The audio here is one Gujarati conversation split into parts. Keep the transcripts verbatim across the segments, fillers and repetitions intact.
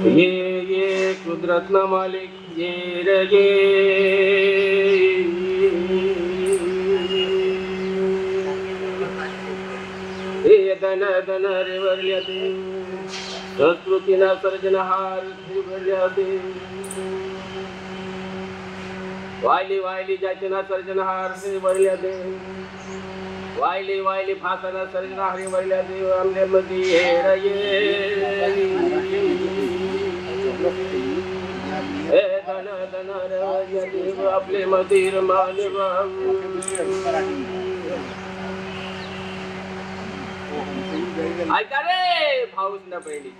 ये ये कुदरत ना मालिक ये रगे ये धन धन रे वर्ल्याते संस्कृतीना सर्जनहार वर्ल्याते वायली वायली जातीना सर्जनहार वर्ल्याते वायली वायली भाषाना सर्जनहार वर्ल्याते आमले मध्ये हे रगे हे धन धन रे वर्ल्याते आपले मधीर मानव ऐका रे भाऊस ना पहिली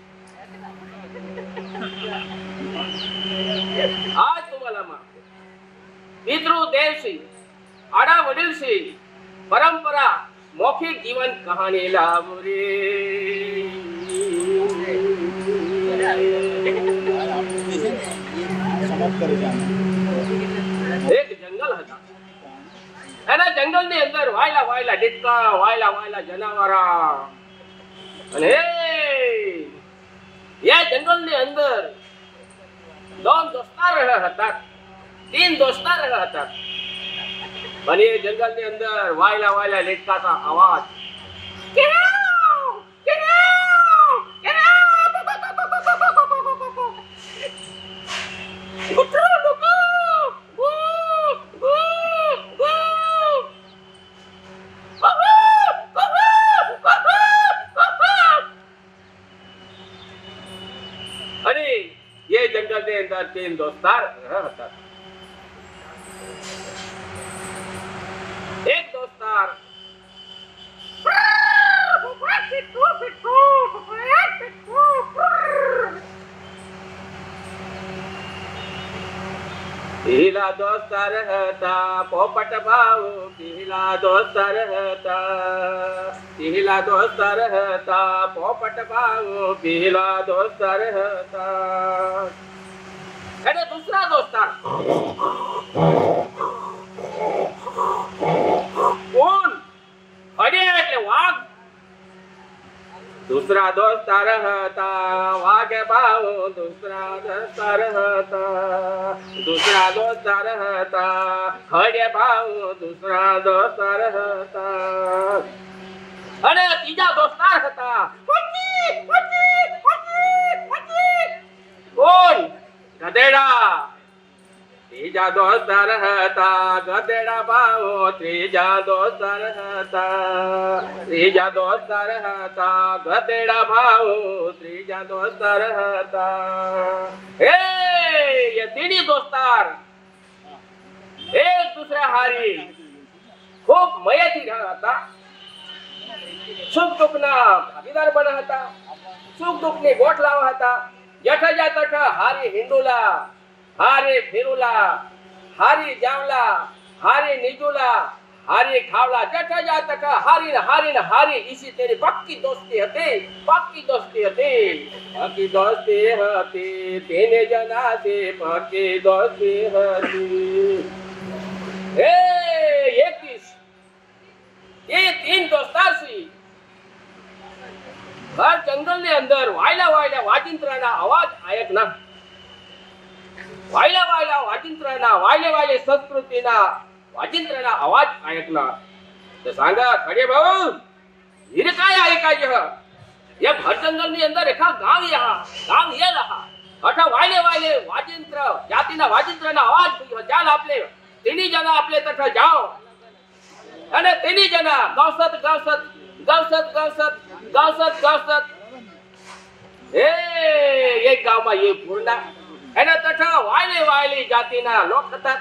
आज तुम्हाला मागतो पितृ देवशी आडा वडीलशी परंपरा मौखिक जीवन कहाणीला रे एक जंगल હતા એના જંગલની અંદર વાયલા વાયલા ડીટકા વાયલા વાયલા જનાવરા અને એ જંગલની અંદર दोन दोस्तार રહ્યા હતા तीन दोस्तार રહ્યા હતા પણ એ જંગલની અંદર વાયલા વાયલા ડીટકાનો અવાજ तीन दोस्तार रहता एक दोस्तार पीला दोस्तार रहता पोपट भाऊ पीला दोस्तार रहता पीला दोस्तार रहता पोपट भाऊ पीला दोस्तार रहता अरे दूसरा दोस्तार कौन अरे એટલે વાઘ दूसरा दोस्तार रहता वाघ भाऊ दूसरा दोस्तार रहता दूसरा दोस्तार रहता खड़े भाऊ दूसरा दोस्तार रहता अरे तीजा दोस्तार હતા कौन गधेड़ा तीजा दोस्तार रहता गधेड़ा भाऊ तीजा दोस्तार रहता तीजा दोस्तार रहता गधेड़ा भाऊ तीजा दोस्तार रहता ए ये तीनी दोस्तार एक दूसरे हारी खूब मयेથી रहता सुख दुखना भागीदार बना હતા सुख दुखની ગોઠ લાવા હતા जठ जा तठ हारी हिंडूला हारी फिरूला हारी जावला हारी निजूला हारी खावला जठ जा तठ हारी न हारी न हारी इसी तेरी पक्की दोस्ती हती पक्की दोस्ती हती पक्की दोस्ती हती तीन जना से पक्की दोस्ती हती ए एक दिस ये तीन दोस्तार सी हर जंगल ने अंदर वायला वायला वाजिंत्राना आवाज ऐकना वायला वायला वाजिंत्राना वायले वायले संस्कृतीना वाजिंत्राना आवाज ऐकना तर सांगा खडे भाऊ हिरे काय ऐकायचे ह या भर जंगल ने अंदर एका गाव या गाव ये रहा अठा वायले वायले वाजिंत्र जातीना वाजिंत्राना आवाज चाल आपले तिनी जना आपले तठ जाओ અને તેની जना गौसत गौसत गौसत गौसत गौसत गौसत ए एक गाव में ये पूर्णा एना तथा वायले वायली जातीना लोक હતા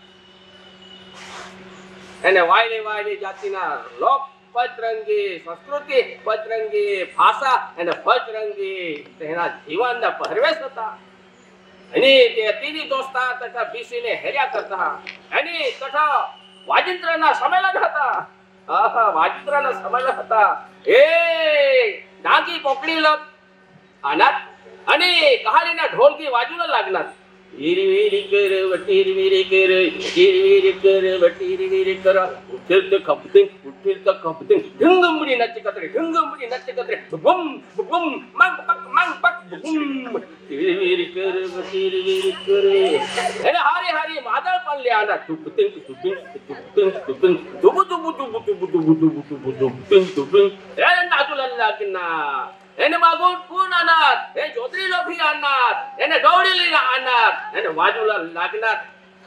એને वायले वायली जातीना लोक पचरंगी संस्कृति पचरंगी भाषा અને पचरंगी તેના જીવનના પહેરવેશ હતા અને તે तीनी दोस्ता તથા બીસીને હેર્યા કરતા અને તથા વાજિંત્રના સંમેલન હતા આહા વાજિંત્રના સંમેલન હતા એ ડાંગી પોકડી લત અનાથ અને કહાલીના ઢોલકી વાજુલા લાગનાર વીરી કર વટીર વીરી કર વીરી વીરી કર વટીર વીરી કર ઉઠિર તો ખપતે ઉઠિર તો ખપતે ઢંગમડી નચ કતરે ઢંગમડી નચ કતરે બમ બમ મંગ પક મંગ પક बुम तिरवीर कर तिरवीर कर अरे हारी हारी मादळ पडले आना टुपटिंग टुपिंग टुपटिंग टुपिंग दुबु दुबु दुबु दुबु दुबु दुबु दुबु टुपिंग टुपिंग ए नाचुला लागना એને માગું કોણ અનાથ એ જોતરી લોભી અનાથ એને દોડી અનાથ એને વાજુલા લાગનાર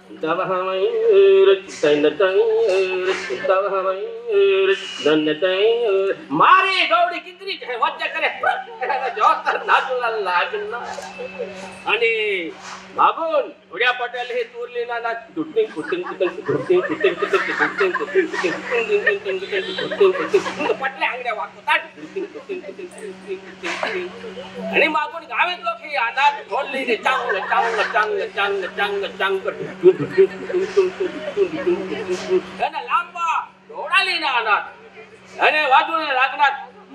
મારી ગૌડી કિંકરી છે વચ્ચે કરે જોતર નાચુલા લાગના અને માગું ઓડિયા પટેલ હે તુરલી ના ના ટુટિંગ ટુટિંગ ટુટિંગ ટુટિંગ ટુટિંગ ટુટિંગ ટુટિંગ ટુટિંગ પટલે આંગડે વાકો તાટ ટુટિંગ ટુટિંગ ટુટિંગ અને માગું ગાવેત લોખી અનાથ ઢોલ લઈને ચાંગ ચાંગ ચાંગ ચાંગ ચાંગ ચાંગ એને લાંબા દોડાલીના અનાથ અને વાજુને લાગનાર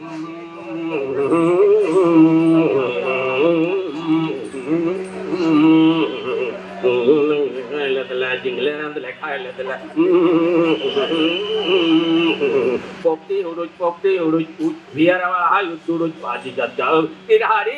પોપટી ઉડુજ પોપટી ઉડુજ વિયારાવા આયુ ઉડુજ બાજી જતા તિરારી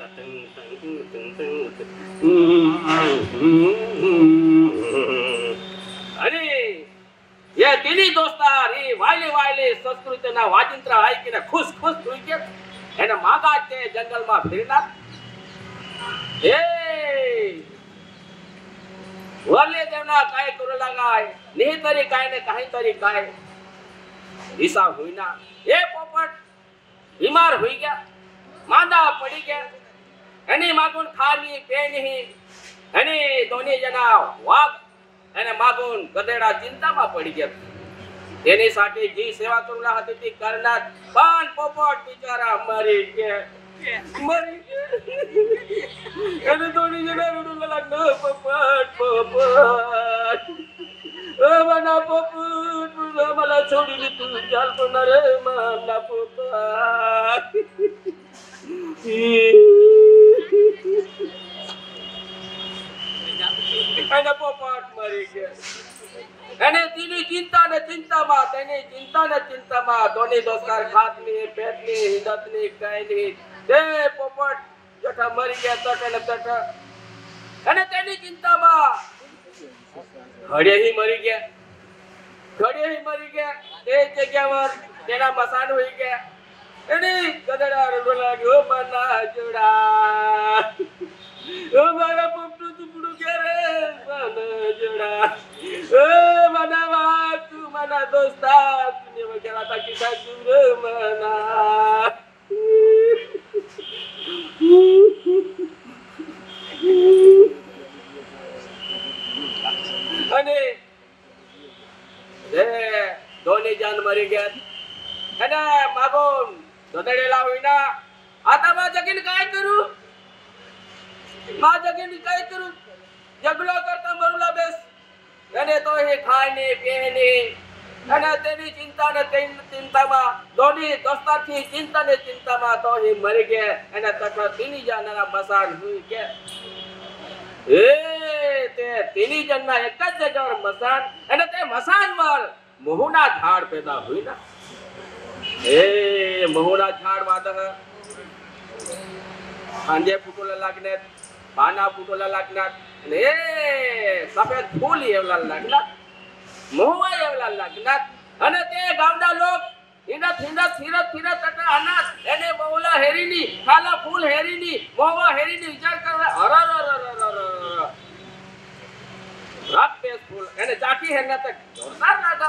અરે ये तिनी दोस्तार ही वायले वायले संस्कृतना वाजिंत्रा आयकीने खुश खुश થઈ ગયા એને માગા તે જંગલમાં ફેરનાર એ વરલે દેવના કાય કरू लागाय નહીં તરી કાય ને કાઈ તરી કાય દિશા હોઈના એ પોપટ બીમાર હોઈ ગયા માંદા પડી ગયા એની માગુન ખાની પેની એની દોની જના વાગ એને માગુન ગધેડા ચિંતામાં પડી ગયા તેની સાથે જે સેવા કરુલા હતી તે કરનાર પણ પોપટ બિચારા મરી ગયા મરી ગયા એને દોની જના રૂડુલા લાગનો પોપટ પોપટ ओ मना पोपट मला छोडी तू चाल पण रे मना पोपट એને પોપટ મરી ગયા એને તેની ચિંતા ને ચિંતામાં તેની ચિંતા ને ચિંતામાં દોની દોસ્કાર ખાતની પેટની હિંદતની કાયની તે પોપટ જઠા મરી ગયા તટ ને તટ અને તેની ચિંતામાં ઘડે ही મરી ગયા ઘડે ही મરી ગયા તે જગ્યાवर તેના મસાન હોઈ ગયા એને ગધેડા રડવા લાગ્યો મના જોડા ओ मारा पोपटू तुपडू क्या रे मना जोड़ा ओ मना वा तू मना दोस्ता तूने वगैरह था किसा तू रे मना अने ए दोनी जान मरी गया अने मागोन गधेडेला होईना आता मा जगीन काय करू मा जगीन काय करू जगलो करता मरुला बेस એને તો હે ખાઈને પહેને અને તેની ચિંતા ને તેની ચિંતામાં દોની દોસ્તારથી ચિંતા ને ચિંતામાં તો હે મરી ગયા અને તકડા તીની જાનના મસાન હુઈ ગયા એ તે તીની જનના એક જ જગ્યાवर મસાન અને તે મસાનમાં મહુના ઝાડ પેદા હુઈના એ મહુના ઝાડ વાદહ ખાંજે ફૂટોલા લાગને पाना फुटोला लागणार ने सफेद फूल येवला लागणार मोहवा येवला लागणार અને તે ગામના લોક ઇંડા થિંડા થિરત થિરત તટા અનાથ એને મોહલા હેરીની ખાલા ફૂલ હેરીની મોહવા હેરીની વિચાર કરે અરરરરરરર રાત પેસ ફૂલ એને ચાકી હેના તક જોરદાર લાગા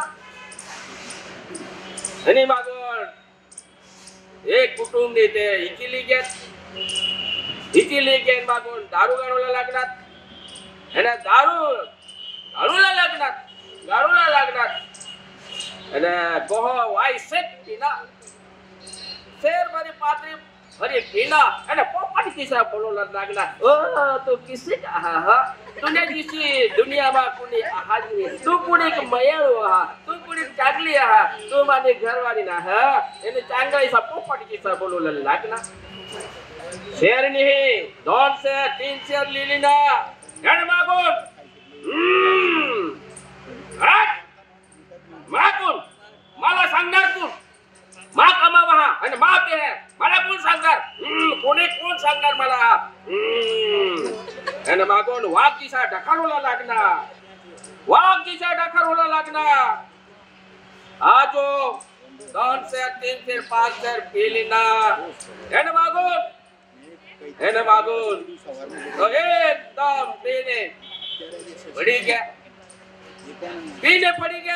એની માગોળ એક કુટુંબની તે ઇચીલી ગયા इचीली के मागून दारू गाडूला लागणार અને દારૂ ગાડુલા लागणार ગાડુલા लागणार અને કોહો વાઈ સેટ પીના શેર મારી પાત્રી ભરી પીના અને પોપટ કિસા બોલોલા लागणार ओ तो किसी आहा हा तूने किसी दुनिया में कुनी आहाजी तू कुनी एक मयळो हा तू कुनी चांगली आहा तू माने घरवाली ना हा એને ચાંગળી સા પોપટ કિસા બોલોલા लागणार शेर नहीं दोन शेर तीन शेर लीली ना गण मागुन मागुन मला सांगणार तू मा कमा वहा आणि मा पे है मला कोण सांगणार कोणी कोण सांगणार मला आणि मागून वाघ दिसा ढकाळूला लागणार वाघ दिसा ढकाळूला लागणार हा जो दोन शेर तीन शेर पाच शेर पेलीना आणि मागून आणि मागून तो एकदम पीने पड़ी गया पीने पड़ी गया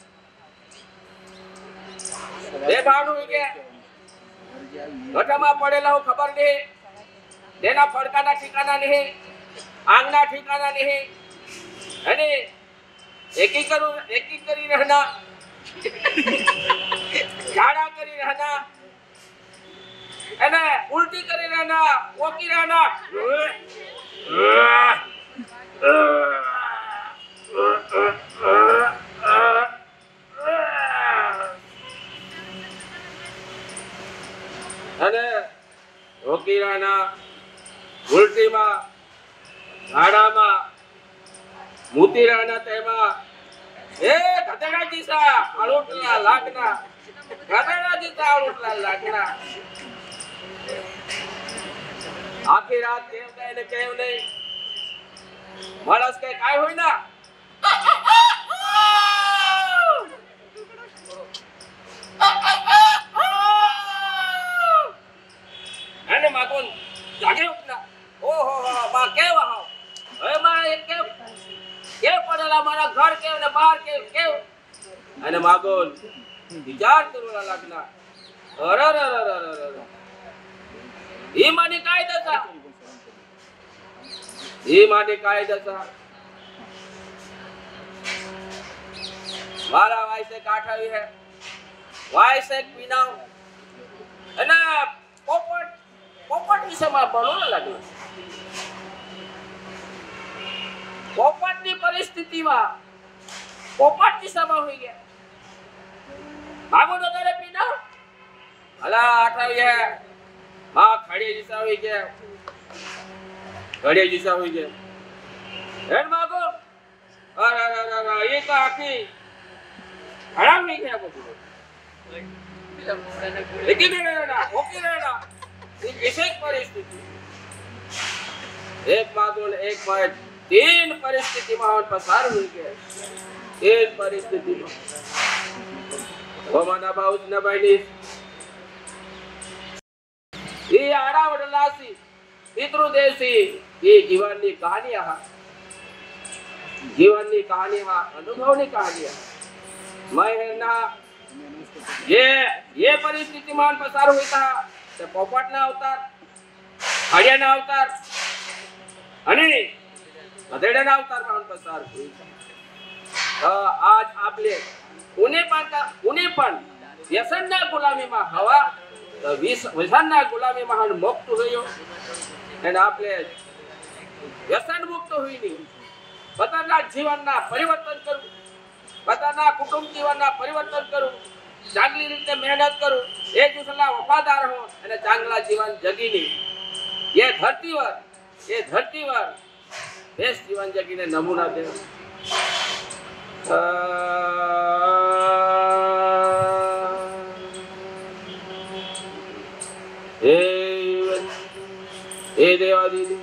बेभान हो गया गटाમાં પડેલા ખબર નહીં તેના ફડકાના ઠિકાના નહીં આંગના ઠિકાના નહીં અને એકી કરું એકી કરી રહેના ઝાડા કરી રહેના અને ઉલટી કરી રહેના ઓકી રહેના અને રોકીરાના ઉલટીમાં ઝાડામાં મૂતીરાના તેમાં એ ગધેડા જીસા આળુટલા લાગના ગધેડા જીસા આળુટલા લાગના આખી રાત કેમ કહે ને કેમ નહીં માણસ કે કાય હોય ના અને માગોન જાગે ઉઠના ઓહો માં કેવા હાવ હવે માં એક કે કે પડેલા મારા ઘર કેવ ને બહાર કેવ કેવ અને માગોન વિચાર કરવા લાગના અરે અરે અરે અરે ઈ માની કાય દશા ઈ માની કાય દશા મારા વાયસે કાઠાવી હે વાયસે પીનાવ અને પોપટ પોપટ વિશે માં બોલવા લાગ્યો પોપટની પરિસ્થિતિમાં પોપટ દિશામાં હોઈ ગયા ભાગો તો તારે પીના હલા આઠાવી હે માં ખડી દિશા હોઈ ગયા ખડી દિશા હોઈ ગયા હેડ માગો અરે અરે અરે એ તો આખી હરામ નહીં ગયા બધું એકી રહેના ઓકી રહેના विशेष परिस्थिति एक मागोल एक माय तीन परिस्थिति में पसार हुई गए तीन परिस्थिति में वो मना बाउस न बनी ये आड़ा वडलासी पितृदेशी ये जीवन की कहानी है जीवन की कहानी है अनुभव की कहानी है मैं ना ये ये परिस्थिति में पसार हुई था तो पोपट ना अवतार हरिया ना अवतार અને ગધેડાના અવતારમાં પસાર થઈ તો આજ આપણે કોને પણ કોને પણ વ્યસનના ગુલામીમાં હવા વ્યસનના ગુલામીમાં મુક્ત થયો અને આપણે વ્યસન મુક્ત હોઈની પોતાના જીવનના પરિવર્તન કરવું પોતાના કુટુંબ જીવનના પરિવર્તન કરવું ચાંગલી રીતે મહેનત કરું એક દૂસરાના વફાદાર હો અને ચાંગલા જીવન જગીની ये धरती पर ये धरती पर बेस्ट जीवन जगीने नमूना दे हे हे देवादिदेव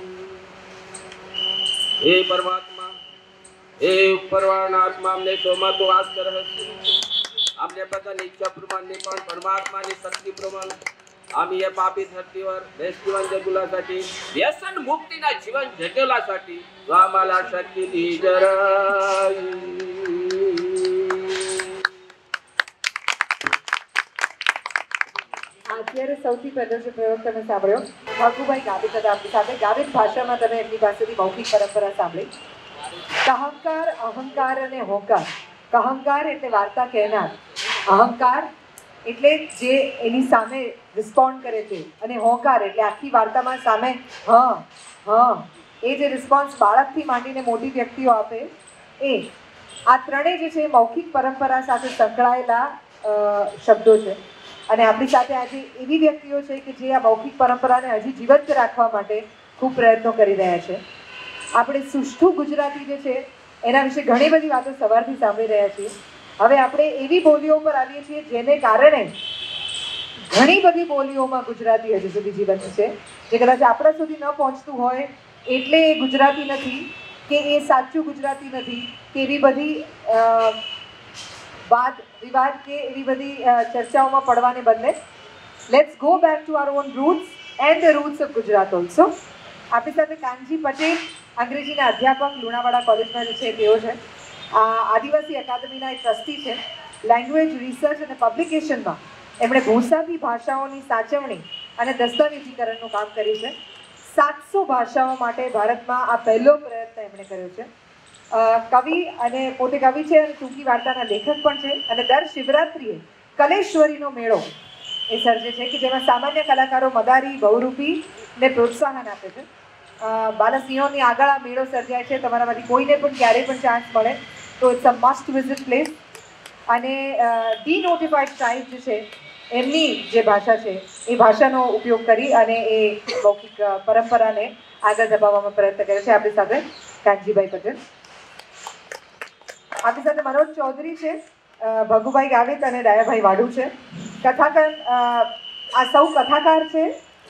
हे परमात्मा हे उपरवान आत्मा हमने सोमा तो वास कर हमने पता नहीं इच्छा प्रमाण नहीं पण परमात्मा ની શક્તિ પ્રમાણ आम्ही या पापी धर्तीवर बेस्ट जीवन जगुलासाठी व्यसन मुक्तीना जीवन जगुलासाठी तो आम्हाला शक्ती दी जरा અત્યારે સૌથી પહેલો જે પ્રયોગ તમે સાંભળ્યો ભાગુભાઈ ગાવિત હતા આપણી સાથે ગાવિત ભાષામાં તમે એમની પાસેથી મૌખિક પરંપરા સાંભળી કહંકાર અહંકાર અને હોંકાર કહંકાર એટલે વાર્તા કહેનાર અહંકાર એટલે જે એની સામે રિસ્પોન્ડ કરે છે અને હોંકાર એટલે આખી વાર્તામાં સામે હા હા એ જે રિસ્પોન્સ બાળકથી માંડીને મોટી વ્યક્તિઓ આપે એ આ ત્રણેય જે છે મૌખિક પરંપરા સાથે સંકળાયેલા શબ્દો છે અને આપણી સાથે આજે એવી વ્યક્તિઓ છે કે જે આ મૌખિક પરંપરાને હજી જીવંત રાખવા માટે ખૂબ પ્રયત્નો કરી રહ્યા છે આપણે સુષ્ઠુ ગુજરાતી જે છે એના વિશે ઘણી બધી વાતો સવારથી સાંભળી રહ્યા છીએ હવે આપણે એવી બોલીઓ પર આવીએ છીએ જેને કારણે ઘણી બધી બોલીઓમાં ગુજરાતી હજુ સુધી જીવંત છે, જે કદાચ આપણા સુધી ન પહોંચતું હોય એટલે એ ગુજરાતી નથી કે એ સાચું ગુજરાતી નથી કે એવી બધી વાદ વિવાદ કે એવી બધી ચર્ચાઓમાં પડવાને બદલે let's go back to our own roots and the roots of Gujarat also. આપણી સાથે કાનજી પટેલ, અંગ્રેજીના અધ્યાપક, લુણાવાડા કોલેજમાં જે છે તેઓ છે. આદિવાસી અકાદમીના એક ટ્રસ્ટી છે. લેંગ્વેજ રિસર્ચ અને પબ્લિકેશનમાં એમણે ભૂસાથી ભાષાઓની સાચવણી અને દસ્તાવેજીકરણનું કામ કર્યું છે. સાતસો ભાષાઓ માટે ભારતમાં આ પહેલો પ્રયત્ન એમણે કર્યો છે. કવિ અને પોતે કવિ છે અને ટૂંકી વાર્તાના લેખક પણ છે અને દર શિવરાત્રિએ કલેશ્વરીનો મેળો એ સર્જે છે કે જેમાં સામાન્ય કલાકારો મદારી બહુરૂપીને પ્રોત્સાહન આપે છે. બાલાસિંહોની આગળ આ મેળો સર્જાય છે. તમારામાંથી કોઈને પણ ક્યારેય પણ ચાન્સ મળે તો it's a must visit place. અને ડીનોટિફાઈડ ટ્રાઇબ જે છે એમની જે ભાષા છે એ ભાષાનો ઉપયોગ કરી અને એ મૌખિક પરંપરાને આગળ ધપાવવામાં પ્રયત્ન કર્યો છે. આપણી સાથે કાનજીભાઈ પટેલ, આપણી સાથે મનોજ ચૌધરી છે, ભગુભાઈ ગાવિત અને ડાયાભાઈ વાડુ છે. કથાકાર, આ સૌ કથાકાર છે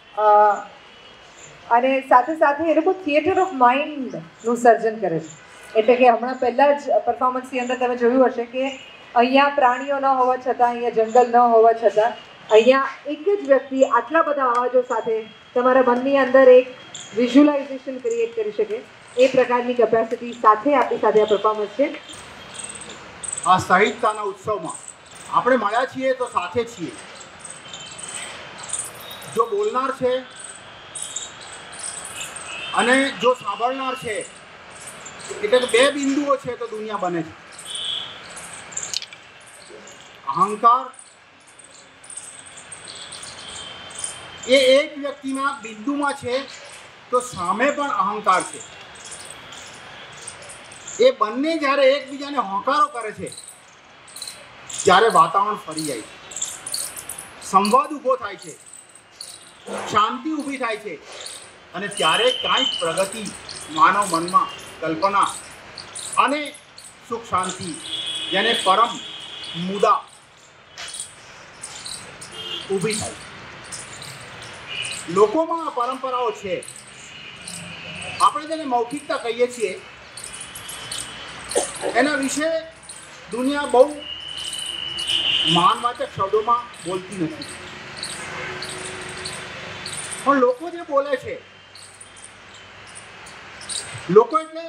અને સાથે સાથે એ લોકો થિયેટર ઓફ માઇન્ડનું સર્જન કરે છે. એટલે કે હમણાં પહેલાં જ પરફોર્મન્સની અંદર તમે જોયું હશે કે અહીંયા પ્રાણીઓ ન હોવા છતાં, અહીંયા જંગલ ન હોવા છતાં અહીંયા એક જ વ્યક્તિ આટલા બધા અવાજો સાથે તમારા મનની અંદર એક વિઝ્યુલાઇઝેશન ક્રિએટ કરી શકે એ પ્રકારની કેપેસિટી સાથે આપણી સાથે આ પરફોર્મન્સ છે. આ સાહિત્યના ઉત્સવમાં આપણે મળ્યા છીએ તો સાથે છીએ. જો બોલનાર છે અને જો સાંભળનાર છે, એટલે કે બે બિંદુઓ છે તો દુનિયા બને છે. અહંકાર એ એક વ્યક્તિના બિંદુમાં છે તો સામે પણ અહંકાર છે. એ બંને જ્યારે એકબીજાને હોંકારો કરે છે ત્યારે વાતાવરણ ફરી જાય છે, સંવાદ ઊભો થાય છે, શાંતિ ઊભી થાય છે અને ત્યારે કાંઈક પ્રગતિ માનવ મનમાં, કલ્પના અને સુખ શાંતિ, જેને પરમ મુદ્દા ઊભી થાય. લોકોમાં આ પરંપરાઓ છે. આપણે જેને મૌખિકતા કહીએ છીએ એના વિશે દુનિયા બહુ માનવાચક શબ્દોમાં બોલતી નથી, પણ લોકો જે બોલે છે, લોકો એટલે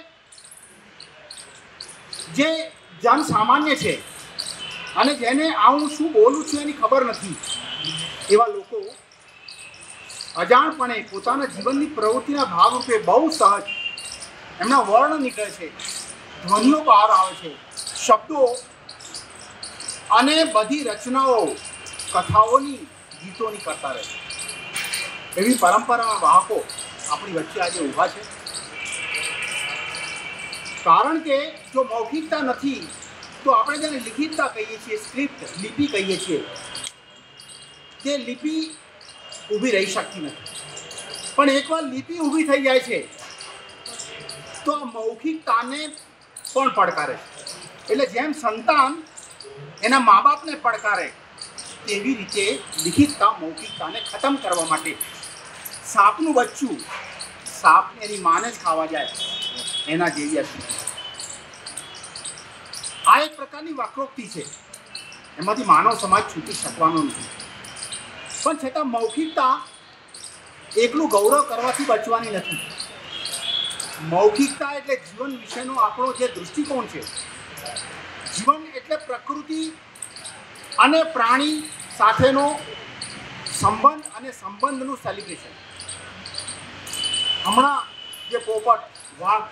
જે જન સામાન્ય છે અને જેને આ હું શું બોલું છું એની ખબર નથી, એવા લોકો અજાણપણે પોતાના જીવનની પ્રવૃત્તિના ભાગરૂપે બહુ સહજ એમના વર્ણ નીકળે છે, ધ્વનિઓ બહાર આવે છે, શબ્દો અને બધી રચનાઓ કથાઓની, ગીતોની કરતા રહે છે. એવી પરંપરાના વાહકો આપણી વચ્ચે આજે ઊભા છે. કારણ કે જો મૌખિકતા નથી તો આપણે જેને લિખિતતા કહીએ છીએ, સ્ક્રિપ્ટ, લિપિ કહીએ છીએ, તે લિપિ ઊભી રહી શકતી નથી. પણ એકવાર લિપિ ઊભી થઈ જાય છે તો આ મૌખિકતાને પણ પડકારે છે. એટલે જેમ સંતાન એના મા બાપને પડકારે તેવી રીતે લિખિતતા મૌખિકતાને ખતમ કરવા માટે સાપનું બચ્ચું સાપને એની માને જ ખાવા જાય એના જેવી હતી. આ એક પ્રકારની વક્રોક્તિ છે, એમાંથી માનવ સમાજ છૂટી શકવાનો નથી. પણ છતાં મૌખિકતા એકલું ગૌરવ કરવાથી બચવાની નથી. મૌખિકતા એટલે જીવન વિશેનો આપણો જે દૃષ્ટિકોણ છે, જીવન એટલે પ્રકૃતિ અને પ્રાણી સાથેનો સંબંધ અને સંબંધનું સેલિબ્રેશન. હમણાં જે પોપટ, વાઘ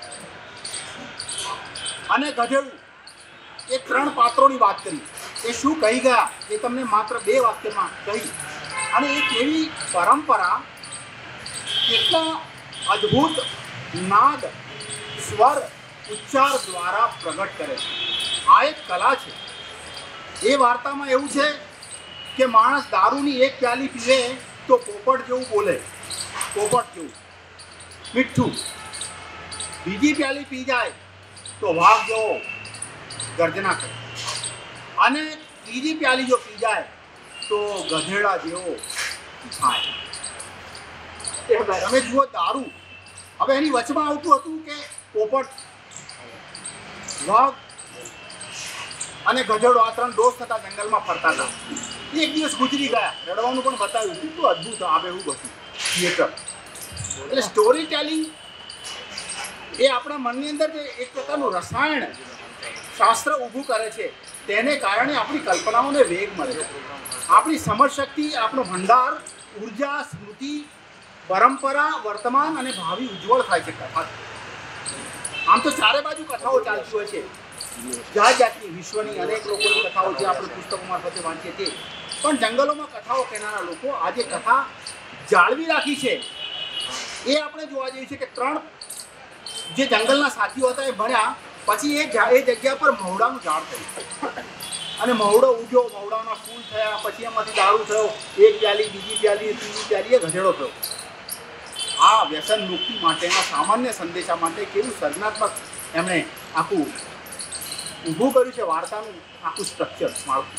અને ગધેડું એ ત્રણ પાત્રોની વાત કરી, એ શું કહી ગયા એ તમને માત્ર બે વાક્યમાં કહી. અને એક એવી પરંપરા કેટલા અદ્ભુત નાદ, સ્વર, ઉચ્ચાર દ્વારા પ્રગટ કરે છે. આ એક કલા છે. એ વાર્તામાં એવું છે કે માણસ દારૂની એક પ્યાલી પીવે તો પોપટ જેવું બોલે, પોપટ જેવું મીઠું. બીજી પ્યાલી પી જાય તો વાઘ જેવો ગર્જના કરે, અને ત્રીજી પ્યાલી જો પી જાય તો ગધેડા જેવો થાય. બરાબર. તમે જુઓ દારૂ, હવે એની વચમાં આવતું હતું કે પોપટ, વાઘ અને ગધેડો આ ત્રણ દોસ્ત હતા, જંગલમાં ફરતા હતા. એક દિવસ ગુજરી ગયા, રડવાનું પણ બતાવ્યું. કેટલું અદ્ભુત આવે એવું બધું થિયેટર. એટલે સ્ટોરી ટેલિંગ એ આપણા મનની અંદર જે એક પ્રકારનું રસાયણ શાસ્ત્ર ઊભું કરે છે, તેને કારણે આપણી કલ્પનાઓને વેગ મળે છે. આપણી સમજ શક્તિ, આપણો ભંડાર, ઉર્જા, સ્મૃતિ, પરંપરા, વર્તમાન અને ભાવિ ઉજ્જવળ થાય છે કથા. આમ તો ચારે બાજુ કથાઓ ચાલતી હોય છે, જાત જાતની વિશ્વની અનેક લોકોની કથાઓ જે આપણે પુસ્તકો મારફતે વાંચીએ છીએ. પણ જંગલોમાં કથાઓ કહેનારા લોકો આજે કથા જાળવી રાખી છે. એ આપણે જોવા જઈએ છીએ કે ત્રણ જે જંગલના સાથીઓ હતા એ ભણ્યા પછી એ એ જગ્યા પર મહુડાનું ઝાડ થયું અને મહુડો ઉગ્યો, મહુડાના ફૂલ થયા, પછી એમાંથી દારૂ થયો, એક પ્યાલી, બીજી પ્યાલી, ત્રીજી પ્યાલી, એ ગધેડો થયો. આ વ્યસન મુક્તિ માટેના સામાન્ય સંદેશા માટે કેવું સર્જનાત્મક એમણે આખું ઊભું કર્યું છે, વાર્તાનું આખું સ્ટ્રક્ચર, માળખું.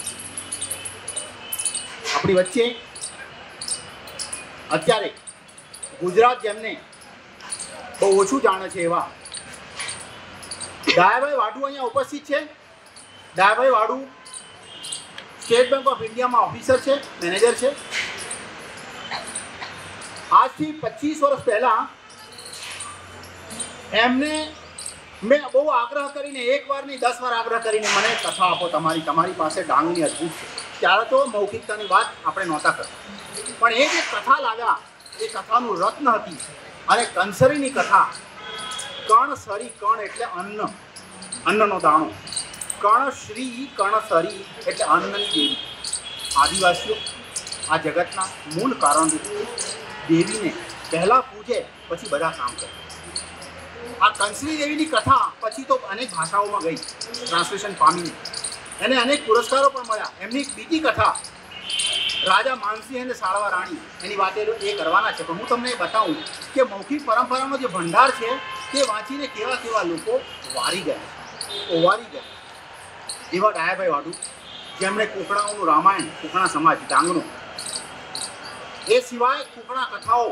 આપણી વચ્ચે અત્યારે ગુજરાત જેમને બહુ ઓછું જાણે છે એવા ડાયાભાઈ વાડુ અહીંયા ઉપસ્થિત છે. Dayabhai Vadu state bank of ઇન્ડિયામાં ઓફિસર છે, મેનેજર છે. આજથી પચીસ વર્ષ પહેલાં એમને મેં બહુ આગ્રહ કરીને, એક વાર નહીં દસ વાર આગ્રહ કરીને, મને કથા આપો તમારી, તમારી પાસે ડાંગની અદ્ભુત છે. ત્યારે તો મૌખિકતાની વાત આપણે નહોતા કરતા, પણ એ જે કથા લાવ્યા એ કથાનું રત્ન હતી. અને કંસરીની કથા, કણ સરી, કણ એટલે અન્ન, અન્નનો દાણો, કણ શ્રી, કણ સરી એટલે અન્નની દેવી. આદિવાસીઓ આ જગતના મૂળ કારણરૂપ દેવીને પહેલાં પૂજે, પછી બધા કામ કરે. આ કંસરી દેવીની કથા પછી તો અનેક ભાષાઓમાં ગઈ, ટ્રાન્સલેશન પામીને. એને અનેક પુરસ્કારો પણ મળ્યા. એમની બીજી કથા રાજા માનસિંહ અને સાળવા રાણી, એની વાત એ કરવાના છે. પણ હું તમને એ બતાવું કે મૌખિક પરંપરાનો જે ભંડાર છે તે વાંચીને કેવા કેવા લોકો વારી ગયા, ઓવારી ગયા. એવા ડાયાભાઈ વાડુ, જેમણે કોકણાઓનું રામાયણ, કોકણા સમાજ ડાંગનો, એ સિવાય કોકણા કથાઓ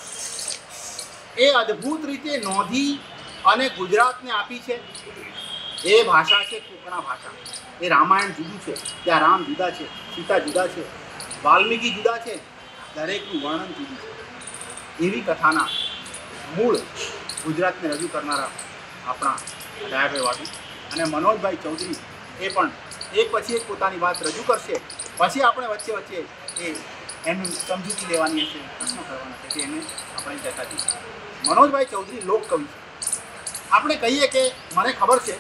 એ અદ્ભુત રીતે નોંધી અને ગુજરાતને આપી છે. એ ભાષા છે કોકણા ભાષા. એ રામાયણ જુદું છે, ત્યાં રામ જુદા છે, સીતા જુદા છે, વાલ્મીકી જુદા છે, દરેકનું વર્ણન જુદું છે. એવી કથાના મૂળ ગુજરાતને રજૂ કરનારા આપણા ડાયાભાઈ વાડુ અને મનોજભાઈ ચૌધરી, એ પણ એક પછી એક પોતાની વાત રજૂ કરશે. પછી આપણે વચ્ચે વચ્ચે એ એનું સમજૂતી લેવાની હશે, પ્રશ્નો કરવાના છે, કે એને આપણે જતા દઈએ. મનોજભાઈ ચૌધરી લોકકવિ છે. આપણે કહીએ કે મને ખબર છે,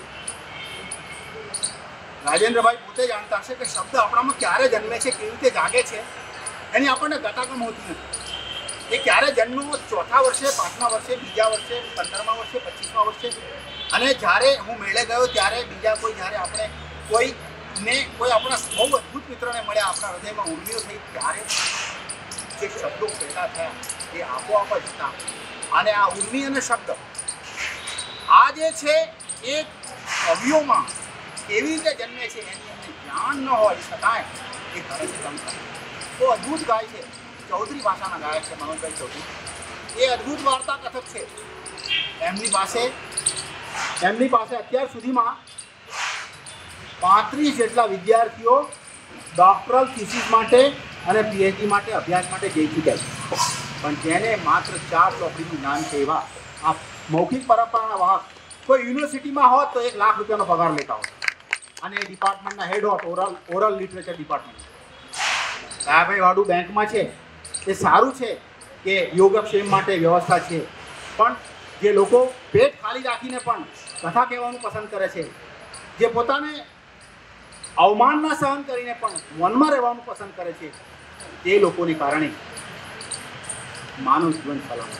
રાજેન્દ્રભાઈ પોતે જાણતા હશે કે શબ્દ આપણામાં ક્યારે જન્મે છે, કેવી રીતે જાગે છે, એની આપણને ગતાગમ હોતી નથી. એ ક્યારે જન્મ્યો, ચોથા વર્ષે, પાંચમા વર્ષે, બીજા વર્ષે, પંદરમા વર્ષે, પચીસમા વર્ષે. અને જ્યારે હું મેળે ગયો ત્યારે બીજા કોઈ, જ્યારે આપણે કોઈને કોઈ આપણા બહુ અદ્ભુત મિત્રને મળ્યા, આપણા હૃદયમાં ઉર્મિઓ થઈ, ત્યારે જે શબ્દો પેદા થયા એ આપોઆપ જ હતા. અને આ ઉર્મિ અને શબ્દ આ જે છે એ કવિઓમાં કેવી રીતે જન્મે છે એની અમને જ્ઞાન ન હોય છતાંય એ કરે છે કામ. તો અદ્ભુત ગાય છે, ચૌધરી ભાષાના ગાયક છે મનોજભાઈ ચૌધરી. એ અદ્ભુત વાર્તા કથક છે. એમની પાસે એમની પાસે અત્યાર સુધીમાં પાંત્રીસ જેટલા વિદ્યાર્થીઓ ડૉક્ટરલ થીસીસ માટે અને પીએચડી માટે અભ્યાસ માટે જઈ ચૂક્યા છે. પણ જેને માત્ર ચાર ચોપડીનું જ્ઞાન છે એવા આ મૌખિક પરંપરાના વાહક કોઈ યુનિવર્સિટીમાં હોત તો એક લાખ રૂપિયાનો પગાર લેતા હોત, અને એ ડિપાર્ટમેન્ટના હેડ હોત, oral oral literature department. Dayabhai Vadu બેંકમાં છે. એ સારું છે કે યોગક્ષેમ માટે વ્યવસ્થા છે, પણ જે લોકો પેટ ખાલી રાખીને પણ કથા કહેવાનું પસંદ કરે છે, જે પોતાને અવમાનના સહન કરીને પણ વનમાં રહેવાનું પસંદ કરે છે, તે લોકોને કારણે માનવ જીવન સલામત.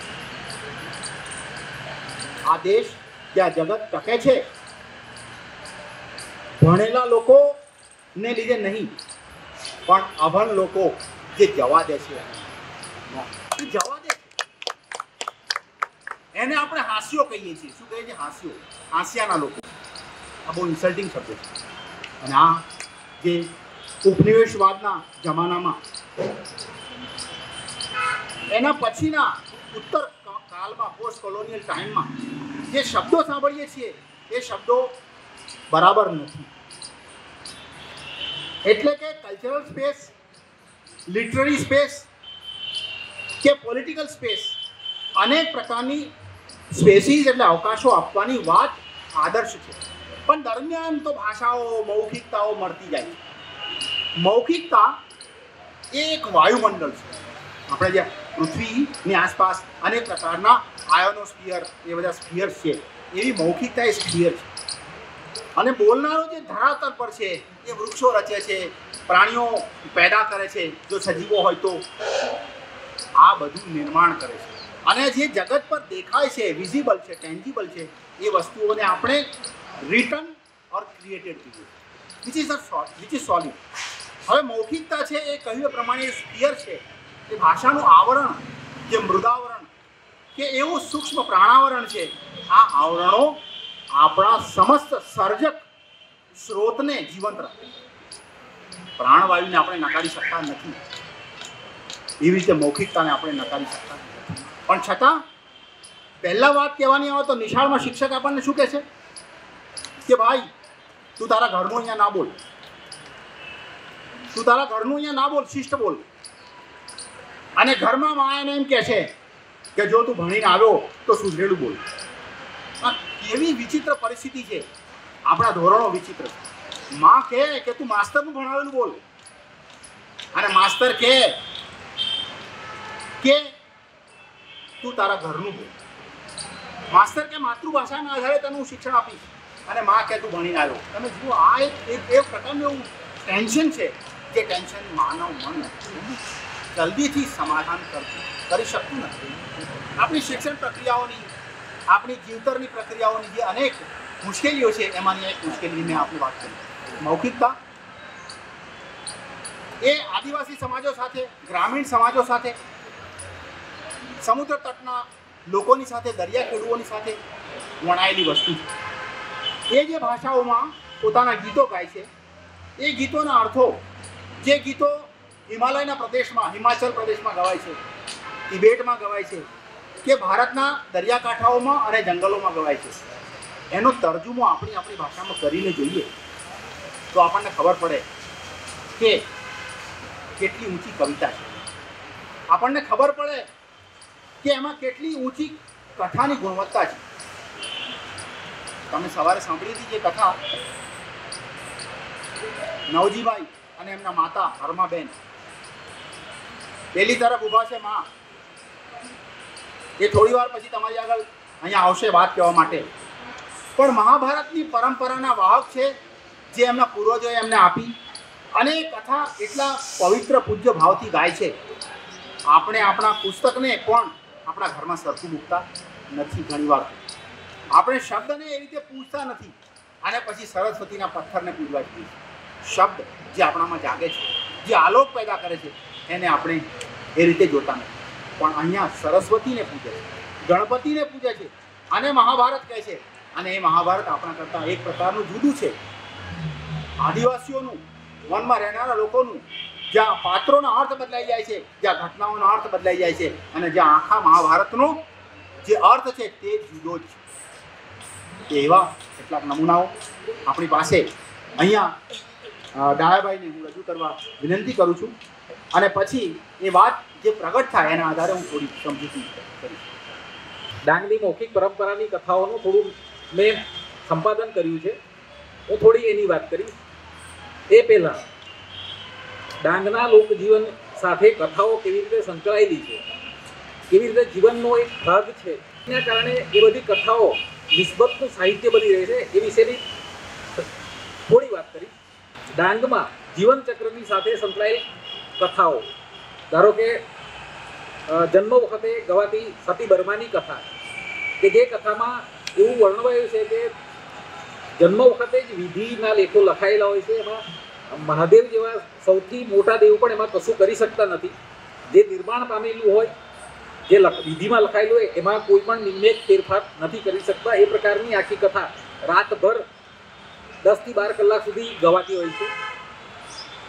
આ દેશ જ્યાં જગત ટકે છે ભણેલા લોકોને લીધે નહીં, પણ અભણ લોકો જે જવા દે છે, જવા દે એને આપણે હાસ્યો કહીએ છીએ. શું કહીએ છીએ? હાસ્યો. હાસ્યાના લોકો. આ બહુ ઇન્સલ્ટિંગ શબ્દ છે. અને આ જે ઉપનિવેશવાદના જમાનામાં એના પછીના ઉત્તર કાળમાં પોસ્ટ કોલોનિયલ ટાઈમમાં જે શબ્દો સાંભળીએ છીએ એ શબ્દો બરાબર નથી. એટલે કે કલ્ચરલ સ્પેસ, લિટરરી સ્પેસ કે પોલિટિકલ સ્પેસ, અનેક પ્રકારની સ્પેસીસ એટલે અવકાશો આપવાની વાત આદર્શ છે. પણ દરમિયાન તો ભાષાઓ, મૌખિકતાઓ મળતી જાય. મૌખિકતા એ એક વાયુમંડળ છે. આપણે જે પૃથ્વીની આસપાસ અનેક પ્રકારના આયોનોસ્ફિયર, એ બધા સ્ફિયર્સ છે, એવી મૌખિકતા એ સ્ફિયર છે. અને બોલનારો જે ધરાતલ પર છે એ વૃક્ષો રચે છે, પ્રાણીઓ પેદા કરે છે, જો સજીવો હોય તો આ બધું નિર્માણ કરે છે. અને જે જગત પર દેખાય છે, વિઝિબલ છે, ટેન્જિબલ છે, એ વસ્તુઓને આપણે રિટર્ન ઓર ક્રિએટેડ કહીએ, which is a which is solid. હવે મૌખિકતા છે એ કહ્યું એ પ્રમાણે સ્ફિયર છે, એ ભાષાનું આવરણ, જે મૃદાવરણ કે એવું સૂક્ષ્મ પ્રાણાવરણ છે. આ આવરણો આપણા સમસ્ત સર્જક સ્રોતને જીવંત રાખે. પ્રાણવાયુને આપણે નકારી શકતા નથી, એવી રીતે મૌખિકતાને આપણે નકારી શકતા નથી. પણ છતાં પહેલા વાત કહેવાની આવે તો નિશાળમાં શિક્ષક આપણને શું કહે છે કે ભાઈ તું તારા ઘરનું અહીંયા ના બોલ, તું તારા ઘરનું અહીંયા ના બોલ, શિષ્ટ બોલ. અને ઘરમાં માં એને એમ કહે છે કે જો તું ભણીને આવ્યો તો સુધરેલું બોલ. આ કેવી વિચિત્ર પરિસ્થિતિ છે. આપણા ધોરણો વિચિત્ર છે. માં કહે કે તું માસ્તરનું ભણાવેલું બોલ, અને માસ્તર કહે કે તું તારા ઘરનું બોલ. માસ્તર કે માતૃભાષાના આધારે તને હું શિક્ષણ આપીશ, અને માં કે તું ભણીને આવ્યો. તમે જુઓ, આ એક એક પ્રકારનું એવું ટેન્શન છે જે ટેન્શન માનવ મન જલ્દીથી સમાધાન કરતું કરી શકતું નથી. આપણી શિક્ષણ પ્રક્રિયાઓની, આપણી જીવતરની પ્રક્રિયાઓની જે અનેક મુશ્કેલીઓ છે, એમાંની એક મુશ્કેલી મેં આપની વાત કરી. મૌખિકતા એ આદિવાસી સમાજો સાથે, ગ્રામીણ સમાજો સાથે, સમુદ્ર તટના લોકોની સાથે, દરિયા ખેડૂઓની સાથે વણાયેલી વસ્તુ છે. એ જે ભાષાઓમાં પોતાના ગીતો ગાય છે, એ ગીતોના અર્થો, જે ગીતો હિમાલયના પ્રદેશમાં, હિમાચલ પ્રદેશમાં ગવાય છે, તિબેટમાં ગવાય છે, કે ભારતના દરિયાકાંઠાઓમાં અને જંગલોમાં ગવાય છે, એનો તર્જુમો આપણી આપણી ભાષામાં કરીને જોઈએ તો આપણને ખબર પડે કે કેટલી ઊંચી કવિતા છે. આપણને ખબર પડે કે એમાં કેટલી ઊંચી કથાની ગુણવત્તા છે. તમે સવારે સાંભળી હતી જે કથા, નવજીભાઈ અને એમના માતા હરમાબેન, પેલી તરફ ઊભા છે માં, એ થોડી વાર પછી તમારી આગળ અહીંયા આવશે વાત કહેવા માટે. પણ મહાભારતની પરંપરાના વાહક છે, જે એમના પૂર્વજોએ એમને આપી, અને એ કથા એટલા પવિત્ર પૂજ્ય ભાવથી ગાય છે. આપણે આપણા પુસ્તકને પણ આપણા ઘરમાં સરખું મૂકતા નથી. ઘણીવાર આપણે શબ્દને એ રીતે પૂજતા નથી, અને પછી સરસ્વતીના પથ્થરને પૂજવા છીએ. શબ્દ જે આપણામાં જાગે છે, જે આલોક પેદા કરે છે, એને આપણે એ રીતે જોતા નથી. પણ અહીંયા સરસ્વતીને પૂજે છે, ગણપતિને પૂજે છે, અને મહાભારત કહે છે. અને એ મહાભારત આપણા કરતાં એક પ્રકારનું જુદું છે. આદિવાસીઓનું, વનમાં રહેનારા લોકોનું, જ્યાં પાત્રોના અર્થ બદલાઈ જાય છે, જ્યાં ઘટનાઓનો અર્થ બદલાઈ જાય છે, અને જ્યાં આખા મહાભારતનો જે અર્થ છે તે જુદો જ છે. એવા કેટલાક નમૂનાઓ આપણી પાસે અહીંયા ડાયાભાઈને હું રજૂ કરવા વિનંતી કરું છું, અને પછી એ વાત જે પ્રગટ થાય એના આધારે હું થોડી સમજૂતી કરીશ. ડાંગની મૌખિક પરંપરાની કથાઓનું થોડું મેં સંપાદન કર્યું છે. હું થોડી એની વાત કરીશ. એ પહેલાં ડાંગના લોકજીવન સાથે કથાઓ કેવી રીતે સંકળાયેલી છે, કેવી રીતે જીવનનો એક ભાગ છે, એના કારણે એ બધી કથાઓ નિસ્બતનું સાહિત્ય બની રહે છે, એ વિશેની થોડી વાત કરીશ. ડાંગમાં જીવનચક્રની સાથે સંકળાયેલ કથાઓ, ધારો કે જન્મ વખતે ગવાતી સતી બર્માની કથા, કે જે કથામાં એવું વર્ણવાયું છે કે જન્મ વખતે જ વિધિના લેખો લખાયેલા હોય છે. એમાં મહાદેવ જેવા સૌથી મોટા દેવ પણ એમાં કશું કરી શકતા નથી. જે નિર્માણ પામેલું હોય, જે વિધિમાં લખાયેલું હોય, એમાં કોઈ પણ નિર્ણય ફેરફાર નથી કરી શકતા. એ પ્રકારની આખી કથા રાતભર દસથી બાર કલાક સુધી ગવાતી હોય છે.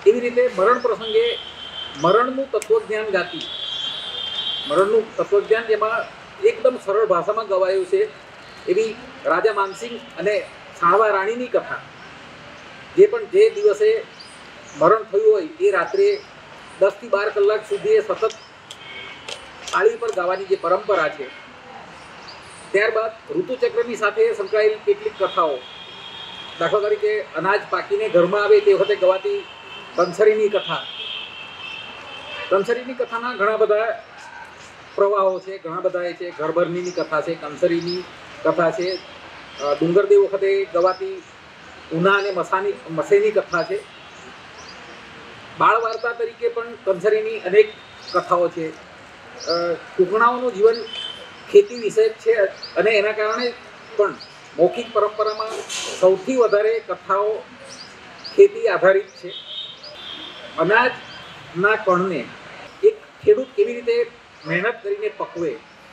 એવી રીતે મરણ પ્રસંગે મરણનું તત્વજ્ઞાન ગાતી, મરણનું તત્વજ્ઞાન જેમાં એકદમ સરળ ભાષામાં ગવાયું છે એવી રાજા માનસિંહ અને સાણવા રાણીની કથા, જે પણ જે દિવસે મરણ થયું હોય એ રાત્રે દસથી બાર કલાક સુધી સતત તાળી પર ગાવાની જે પરંપરા છે. ત્યારબાદ ઋતુચક્રની સાથે સંકળાયેલી કેટલીક કથાઓ, દાખલા તરીકે અનાજ પાકીને ઘરમાં આવે તે વખતે ગવાતી કંસરીની કથા. કંસરીની કથાના ઘણા બધા પ્રવાહો છે, ઘણા બધા એ છે. ઘરભરણીની કથા છે, કંસરીની કથા છે, ડુંગરદેવ વખતે ગવાતી ઉના અને મસાની મસેની કથા છે. બાળ વાર્તા તરીકે પણ કંસરીની અનેક કથાઓ છે. ટૂંકણાઓનું જીવન ખેતી વિષયક છે અને એના કારણે પણ મૌખિક પરંપરામાં સૌથી વધારે કથાઓ ખેતી આધારિત છે. અનાજના કણને એક ખેડૂત કેવી રીતે મહેનત કરીને પકવે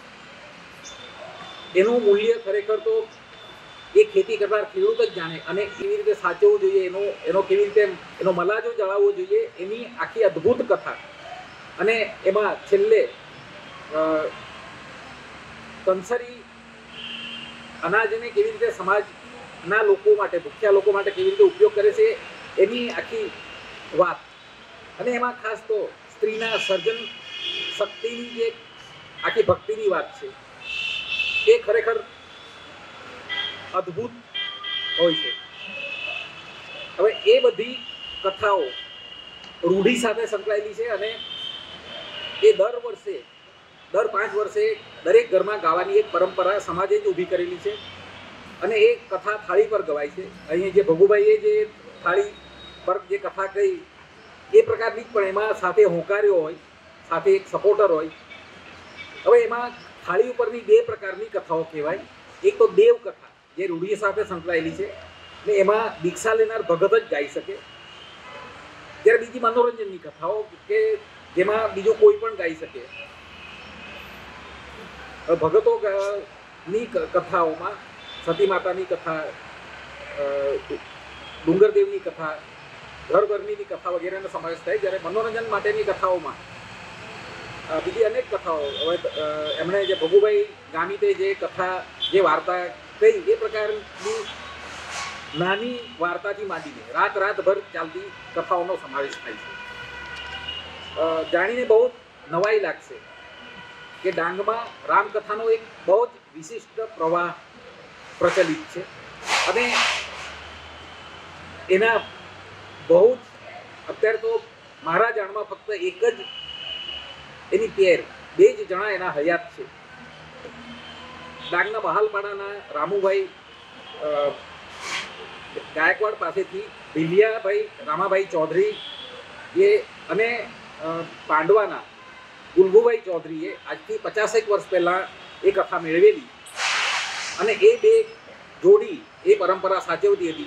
એનું મૂલ્ય ખરેખર તો એ ખેતી કરનાર ખેડૂત જ જાણે, અને કેવી રીતે સાચવવું જોઈએ, એનો એનો કેવી રીતે એનો મલાજો જળાવવો જોઈએ, એની આખી અદ્ભુત કથા. અને એમાં છેલ્લે કંસરી અનાજને કેવી રીતે સમાજના લોકો માટે, ભૂખ્યા લોકો માટે કેવી રીતે ઉપયોગ કરે છે એની આખી વાત. અને એમાં ખાસ તો સ્ત્રીના સર્જન શક્તિની જે આખી ભક્તિની વાત છે એ ખરેખર અદ્ભુત હોય છે. હવે એ બધી કથાઓ રૂઢિ સાથે સંકળાયેલી છે અને એ દર વર્ષે દર પાંચ વર્ષે દરેક ઘરમાં ગાવાની એક પરંપરા સમાજે જ ઊભી કરેલી છે. અને એ કથા થાળી પર ગવાય છે. અહીં જે ભગુભાઈએ જે થાળી પર જે કથા કહી એ પ્રકારની જ, પણ એમાં સાથે હોંકાર્યો હોય, સાથે એક સપોર્ટર હોય. હવે એમાં થાળી ઉપરની બે પ્રકારની કથાઓ કહેવાય. એક તો દેવ કથા જે રૂઢિ સાથે સંકળાયેલી છે ને એમાં દીક્ષા લેનાર ભગત જ ગાઈ શકે. જ્યારે બીજી મનોરંજનની કથાઓ કે જેમાં બીજું કોઈ પણ ગાઈ શકે. ભગતો ની કથાઓમાં સતી માતાની કથા, ડુંગરદેવની કથા, ઘરભરણીની કથા વગેરેનો સમાવેશ થાય. જ્યારે મનોરંજન માટેની કથાઓમાં બીજી અનેક કથાઓ, હવે એમણે જે ભગુભાઈ ગામિતે જે કથા જે વાર્તા કહી એ પ્રકારની નાની વાર્તાથી માંડીને રાત રાતભર ચાલતી કથાઓનો સમાવેશ થાય છે. જાણીને બહુ નવાઈ લાગશે કે ડાંગમાં રામકથાનો એક બહુ જ વિશિષ્ટ પ્રવાહ પ્રચલિત છે અને એના બહુ જ અત્યારે તો મારા જાણમાં ફક્ત એક જ એની પેર, બે જ જણા એના હયાત છે. ડાંગના મહાલપાડાના રામુભાઈ ગાયકવાડ પાસેથી ભીલિયાભાઈ રામાભાઈ ચૌધરી એ અને પાંડવાના ગુલગુભાઈ ચૌધરીએ આજથી પચાસેક વર્ષ પહેલાં એ કથા મેળવેલી અને એ બે જોડી એ પરંપરા સાચવતી હતી.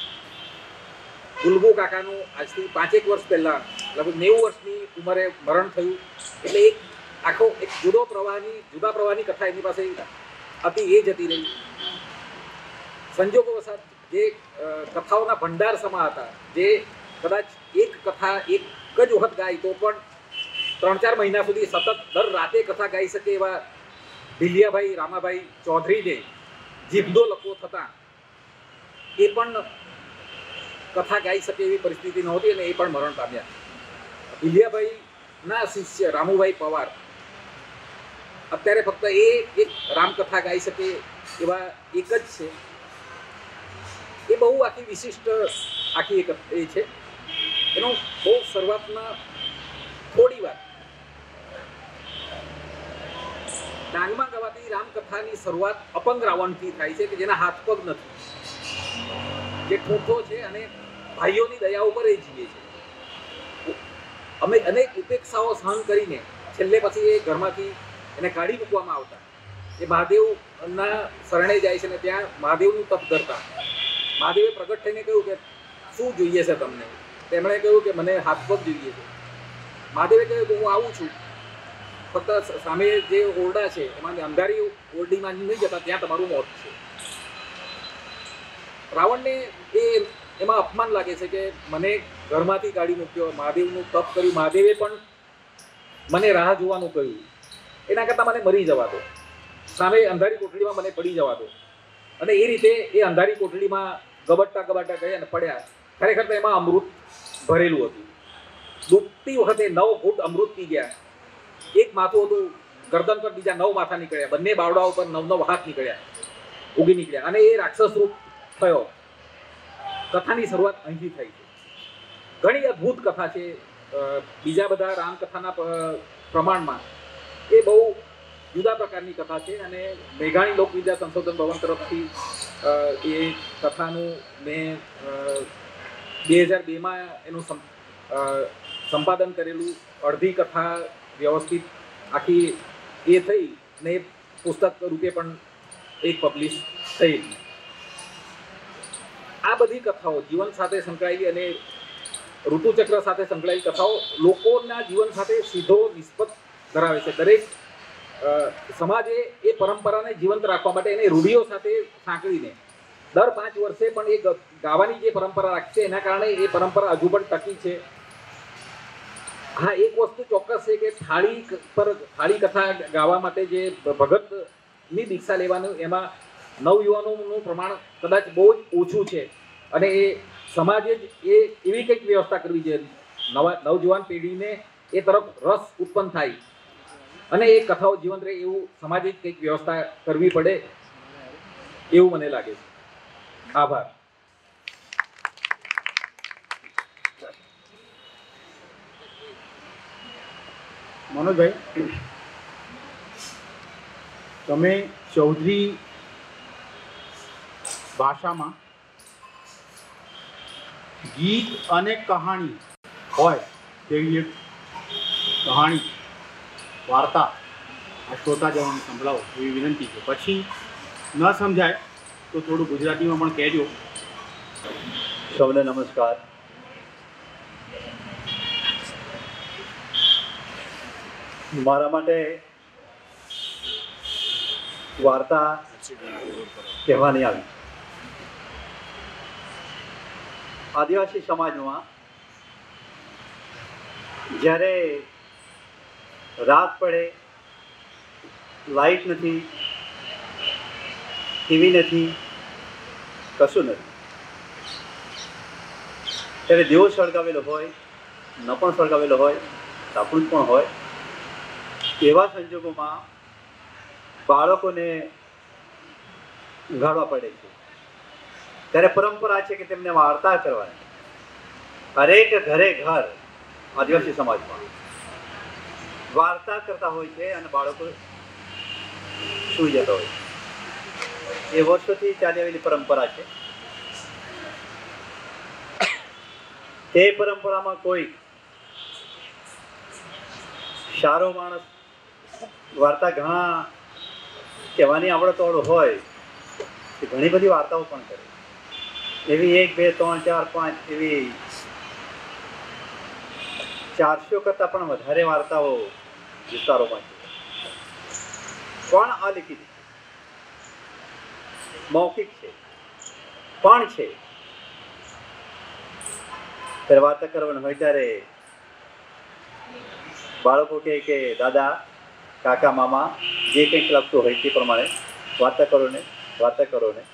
ગુલગુ કાકાનું આજથી પાંચેક વર્ષ પહેલાં લગભગ નેવું વર્ષની ઉંમરે મરણ થયું, એટલે એક આખો એક જુદો પ્રવાહની જુદા પ્રવાહની કથા એની પાસે હતી, એ જતી રહી. સંજોગોવશાત જે કથાઓના ભંડાર સમા હતા, જે કદાચ એક કથા એક જ વખત ગાય તો પણ ત્રણ ચાર મહિના સુધી સતત દર રાતે કથા ગાઈ શકે એવા ભીલિયાભાઈ રામાભાઈ ચૌધરીને જીભદો લખવો થતાં એ પણ કથા ગાઈ શકે એવી પરિસ્થિતિ નહોતી અને એ પણ મરણ પામ્યા. ભીલિયાભાઈના શિષ્ય રામુભાઈ પવાર અત્યારે ફક્ત એ એક રામકથા ગાઈ શકે એવા એક જ છે. એ બહુ આખી વિશિષ્ટ આખી એક એ છે. એનો બહુ શરૂઆતમાં થોડી વાર ડાંગમાં ગવાતી રામકથાની શરૂઆત અપંગ રાવણથી થાય છે કે જેના હાથ પગ નથી, જે ઠૂંઠો છે અને ભાઈઓની દયા ઉપર એ જીવે છે. અમે અનેક ઉપેક્ષાઓ સહન કરીને છેલ્લે પછી એ ઘરમાંથી એને કાઢી મૂકવામાં આવતા. એ મહાદેવના શરણે જાય છે ને ત્યાં મહાદેવનું તપ કરતા. મહાદેવે પ્રગટ થઈને કહ્યું કે શું જોઈએ છે તમને? તેમણે કહ્યું કે મને હાથ પગ જોઈએ છે. મહાદેવે કહ્યું કે હું આવું છું, ફક્ત સામે જે ઓરડા છે એમાં અંધારી ઓરડીમાં નહીં જતા, ત્યાં તમારું મોત છે. રાવણને એ એમાં અપમાન લાગે છે કે મને ઘરમાંથી કાઢી મૂક્યો, મહાદેવનું તપ કર્યું, મહાદેવે પણ મને રાહ જોવાનું કહ્યું, એના કરતાં મને મરી જવા દો, સામે અંધારી કોટડીમાં મને પડી જવા દો. અને એ રીતે એ અંધારી કોટડીમાં ગબડતા ગબડતા ગયા અને પડ્યા. ખરેખર તો એમાં અમૃત ભરેલું હતું. ડૂબતી વખતે નવ ફૂટ અમૃત પી ગયા. એક માથું હતું, ગરદન પર બીજા નવ માથા નીકળ્યા, બંને બાવડાઓ પર નવ નવ હાથ નીકળ્યા, ઉગી નીકળ્યા, અને એ રાક્ષસ રૂપ થયો. કથાની શરૂઆત અહીંથી થઈ છે. ઘણી અદ્ભુત કથા છે. બીજા બધા રામકથાના પ્રમાણમાં એ બહુ જુદા પ્રકારની કથા છે. અને મેઘાણી લોકવિદ્યા સંશોધન ભવન તરફથી એ કથાનું મેં બે હજાર બેમાં એનું સંપાદન કરેલું. અડધી કથા વ્યવસ્થિત આખી એ થઈ ને પુસ્તક રૂપે પણ એક પબ્લિશ થઈ. આ બધી કથાઓ જીવન સાથે સંકળાયેલી અને ઋતુચક્ર સાથે સંકળાયેલી કથાઓ લોકોના જીવન સાથે સીધો નિસ્બત ધરાવે છે. દરેક સમાજે એ પરંપરાને જીવંત રાખવા માટે એને રૂઢિઓ સાથે સાંકળીને દર પાંચ વર્ષે પણ એ ગાવાની જે પરંપરા રાખી છે, એના કારણે એ પરંપરા હજુ પણ ટકી છે. હા, એક વસ્તુ ચોક્કસ છે કે થાળી પર થાળી કથા ગાવા માટે જે ભગતની દીક્ષા લેવાનું, એમાં નવયુવાનોનું પ્રમાણ કદાચ બહુ જ ઓછું છે. અને એ સમાજે જ એ એવી કંઈક વ્યવસ્થા કરવી જોઈએ, નવા નવજુવાન પેઢીને એ તરફ રસ ઉત્પન્ન થાય અને એ કથાઓ જીવંત રહે એવું સમાજે જ કંઈક વ્યવસ્થા કરવી પડે એવું મને લાગે છે. આભાર. મનોજભાઈ, તમે ચૌધરી ભાષામાં ગીત અને કહાણી હોય તેવી એક કહાણી વાર્તા આ શ્રોતાજનોને સંભળાવો એવી વિનંતી છે. પછી ન સમજાય તો થોડું ગુજરાતીમાં પણ કહેજો. સૌને નમસ્કાર. મારા માટે વાર્તા કહેવાની આવી. આદિવાસી સમાજમાં જ્યારે રાત પડે, લાઈટ નથી, ટીવી નથી, કશું નથી, ત્યારે દીવો સળગાવેલો હોય, ન પણ સળગાવેલો હોય, સાપડું પણ હોય, એવા સંજોગોમાં બાળકોને ઊંઘાડવા પડે છે. ત્યારે પરંપરા છે કે તેમને વાર્તા કરવાની. હરેક ઘરે ઘર આદિવાસી સમાજમાં વાર્તા કરતા હોય છે અને બાળકો સૂઈ જતા હોય. એ વર્ષોથી ચાલી આવેલી પરંપરા છે. તે પરંપરામાં કોઈ સારો માણસ વાર્તા ઘણા કહેવાની આવડતવાળો હોય તે ઘણી બધી વાર્તાઓ પણ કરે. એવી એક બે ત્રણ ચાર પાંચ એવી ચારસો કરતાં પણ વધારે વાર્તાઓ વિસ્તારોમાં છે. પણ અલિખિત મૌખિક છે પણ છે. ત્યારે વાર્તા કરવાની હોય ત્યારે બાળકો કહે કે દાદા, કાકા, મામા જે કંઈક લાગતું હોય તે પ્રમાણે વાર્તા કરો ને વાર્તા કરો ને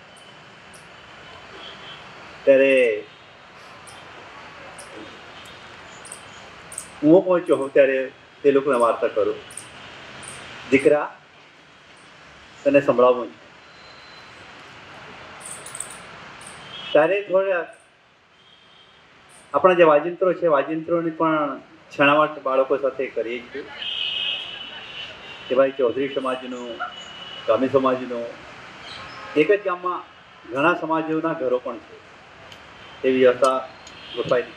ત્યારે હું પહોંચ્યો હોઉં ત્યારે તે લોકોને વાર્તા કરું. દીકરા, તને સંભળાવવું છે. ત્યારે થોડા આપણા જે વાજિંત્રો છે, વાજિંત્રોની પણ છણાવટ બાળકો સાથે કરીએ છીએ. કે ભાઈ ચૌધરી સમાજનું, ગામી સમાજનું, એક જ ગામમાં ઘણા સમાજોના ઘરો પણ છે. એવી વ્યવસ્થા ગોઠવાયેલી.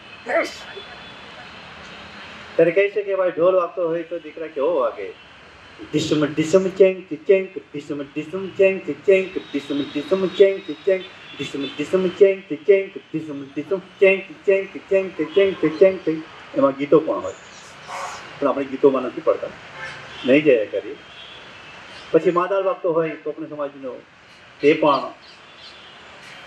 ત્યારે કહી શકે ભાઈ ઢોલ વાગતો હોય તો દીકરા કેવો વાગે? ડિસમ ડિસમ ચેંગ ચેંગ ડિસમ ડિસમ ચેંગ ચેંગ ડિસમ ડિસમ ચેંગ ચેંગ ડિસમ ડિસમ ચેંગ ચેંગ ડિસમ ડિસમ ચેંગ ચેંગ ચેંગ ચેંગ ચેંગ. એમાં ગીતો પણ હોય, પણ આપણે ગીતોમાં નથી પડતા, નહીં જયા કરીએ. પછી માદાળ વાગતો હોય કોકણ સમાજનો, તે પણ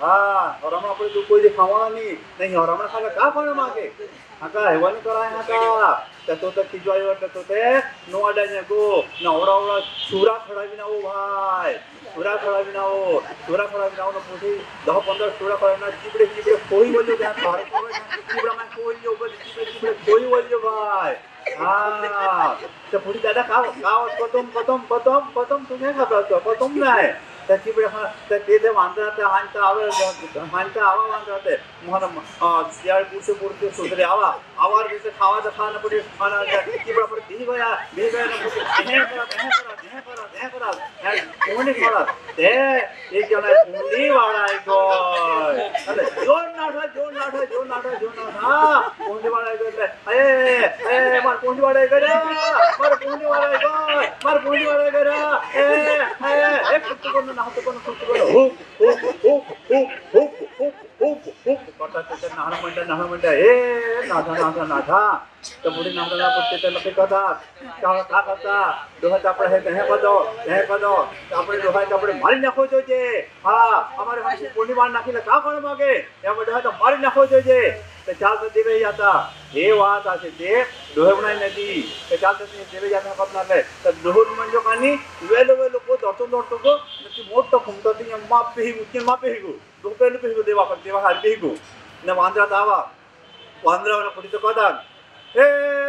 हाँ हरामणा पड़े तो कोई खावा नहीं नहीं हरामणा खाला का पण मागे हाका हेवानी कराय हाका तो तो खिजवाई वाटत तो ते नो आडाने को ना ओडा ओडा सुरा खडावी ना ओ भाई सुरा खडावी ना ओ सुरा खडावी ना ओ मोठी दस पंद्रह सुरा खडावी ना चिबड़े चिबड़े कोई बोलियो त्या थारे चिबड़ा में कोई जो बोल चिबड़े चिबड़े कोई बोलियो भाई हाँ तो पूरी दादा का का कतम कतम कतम कतम तुम्हें खबर तो कतम नाही त्याची बडे तर ते ते मानतात हांचा आवा हांचा आवा मानतात मोहन यार पुरते पुरते सुधरे आवा आवार जैसे खावा तो खाना पड़े खाना की बड़ा पड़े दी गया दी गया ना हे करा हे करा हे करा हे करा हे कोणी करा ते एक जना कोणी वाला है को अरे जोर नाठा जोर नाठा जोर नाठा जोर नाठा कोणी वाला है ए ए मार कोणी वाला है मार कोणी वाला है मार कोणी वाला है ए ए एक कुत्ते ना हाथ को कुत्ते को हो हो हो हो हो हो हो हो करता ते नाहण म्हणता नाहण म्हणता ए नाठा नाठा नाठा तो पुढे नाहणला पडते ते लके कथा का का करता दोहात આપણે હે કહે કદો કહે કદો આપણે दोहात આપણે મારી નાખો જોજે હા અમારે હાથી કોણી માર નાખીને કા કોણ માગે એ બધા તો મારી નાખો જોજે તે ચાલ તો દેવે જાતા हे વાત આ છે તે दोहे बनाई नदी ते चाल तो देवे जाता कपना ले तो दोहर मंजो कानी वेलो वेलो को दर्शन दर्शन को नती मोट खुमता ती माप पे ही उच्च माप पे ही को दो पे पे ही देवा कर देवा हर पे ही को न वांद्रा तावा वांद्रा वाला पुटी तो कदा ए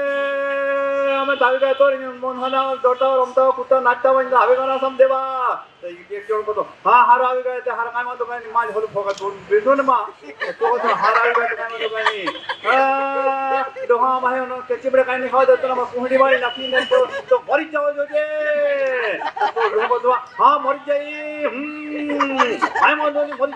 हमें तावी का तो मन हना डोटा रमता कुत्ता नाचता बन आवे गाना सम देवा तो एक जोड़ को तो हां हार आवे गए ते हार काय मा तो काय माज होल फोका दोन बेदो न मा तो तो हार आवे गए काय मा तो काय आ दोहा माहे न केचिबड़े काय नि खाव देतो न मा कुहडी वाली नाखी न तो तो मरी जाओ जोजे तो लोग तो हां मरी जाई हम काय मा तो मरी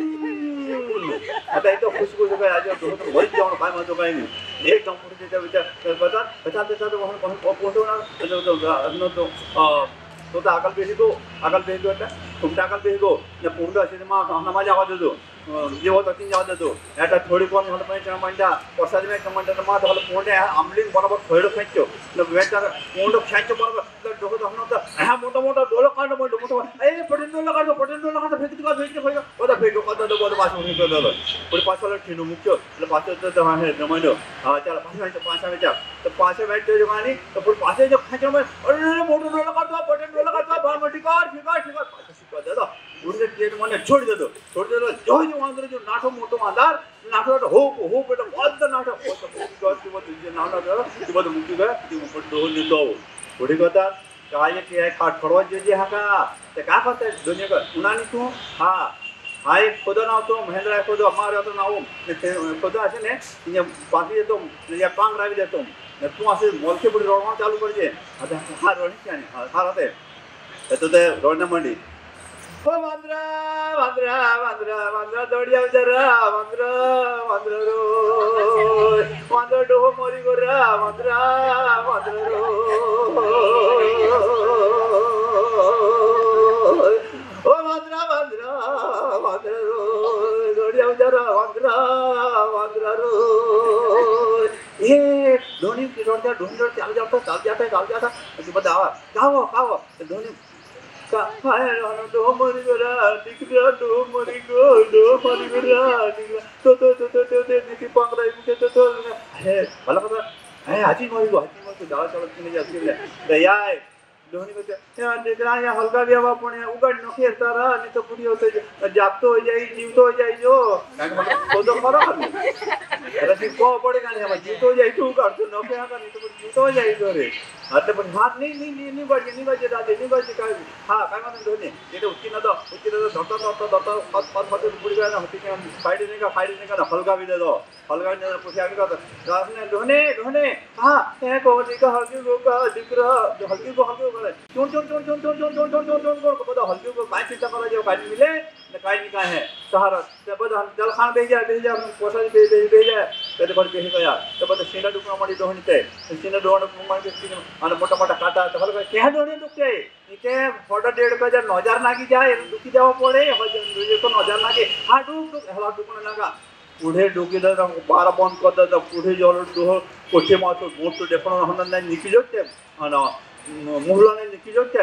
जाई आता तो खुश खुश गए आज तो मरी जाओ काय मा तो काय नि एक दम पुटी देता विचार बता बता देता तो वहां पहुंचो ना तो तो तो तो आकल बेसी तो आकल बेसी तो तुमटा आकल बेसी तो ने पुंड असे मा नमाज आवाज देतो जेवत तीन जावत देतो एटा थोडी कोण हल पण म्हणता प्रसाद में म्हणता मा तो पुंडे आमलिंग बरोबर थोडो खेचो न वेचा पुंड खेचो बरोबर तो डोको तो हम तो हा मोठा मोठा डोलो काढ मोठो मोठो ए पटन डोलो काढ पटन डोलो काढ फेक का फेक फेक ओदा फेक का तो बोल पास होनी तो डोलो पुढे पास वाला ठिनो मुख्य એટલે પાછો તો હા નમનો હા ચાલ પાછો આઈ તો પાછા વેચા તો પાછે વેચ જો ગાની તો પુર પાછે જો ખેચો में अरे मोठो डोलो काढ पटन डोलो काढ बा मोठी कार फिका फिका पाछे सिका दे दो उड़ने ट्रेन माने छोड़ दे दो छोड़ दे दो जो जो वांदर जो नाठो मोटो वांदार नाठो हो हो बेटा बहुत नाठो हो तो गॉड की वो तुझे नाठो दो की वो मुक्ति गए की ऊपर दो ने दो थोड़ी कथा काय के है काट खड़वा जे जे हाका ते का करते दुनिया का उनानी तू हां हाय खुदा ना तो महेंद्र खुदा हमारे तो ना वो खुदा আছে ने ये बाकी तो या पांग रावी देतो ने तू असे मोलके पुढे रोडवा चालू करजे आता हा रोडी क्या ने हा राते तो ते रोड न मंडी ओ वांद्रा वांद्रा वांद्रा वांद्रा दौड़िया जरा वांद्रा वांद्रा रो वांद्रा डो मोरी गोरा वांद्रा वांद्रा रो ओ वांद्रा वांद्रा वांद्रा रो दौड़िया जरा वांद्रा वांद्रा रो ये धोनी की रोड ढूंढ ढूंढ चल जाता चल जाता चल जाता तो बतावा गाओ गाओ धोनी का हाय डो मरी गोरा दिखरा डो मरी गो डो मरी गोरा तो तो तो तो तो नीति पांगरा इनके तो तो है भला पता है हाजी मरी गो हाजी मरी दावा चल के जाती है दयाय धोनी को या दिखरा या हल्का भी हवा पण उगड नखे तारा नहीं तो पूरी होते जागतो हो जाई जीवतो हो जाई जो तो तो करो अरे सी को पड़ेगा नहीं हम जीवतो हो जाई तू कर तो नखे का नहीं तो जीवतो हो जाई रे आता पण हात नहीं नहीं नहीं नहीं बाजे नहीं बाजे दादे नहीं बाजे काय हां काय म्हणतो धोनी ते उच्ची न दो उच्ची न दो दत्ता दत्ता दत्ता पद पद पद पूरी गया ना होती के फाइड नहीं का फाइड नहीं का हल्का भी दे दो हल्का ने पूछा के का रात ने धोने धोने हां ते को का हल्की को का दिखरा जो हल्की को हल्की को चोन चोन चोन चोन चोन चोन चोन चोन चोन को बता हल्की को काय चिंता करा जो काय मिले न काय नहीं का है सहारा ते बदा जल खान दे जा दे जा पोसा दे दे दे जा ते पर के गया ते बदा सीना दुखा मारी धोनी ते सीना दोण मार के અને મોટા મોટા કાટા તો હલકા કે દોણી દુખે કે ફોટો डेढ़ हजार नौ हजार નાગી જાય દુખી જવા પડે હવે તો नौ हजार નાગે હા ડુક હલા ડુકણ નાગા पुढे डोकी दा बारा बंद कर दा पुढे जल डोह कोठे मातो मोटो देखण हन ना निकी जोते अन मुहला ने निकी जोते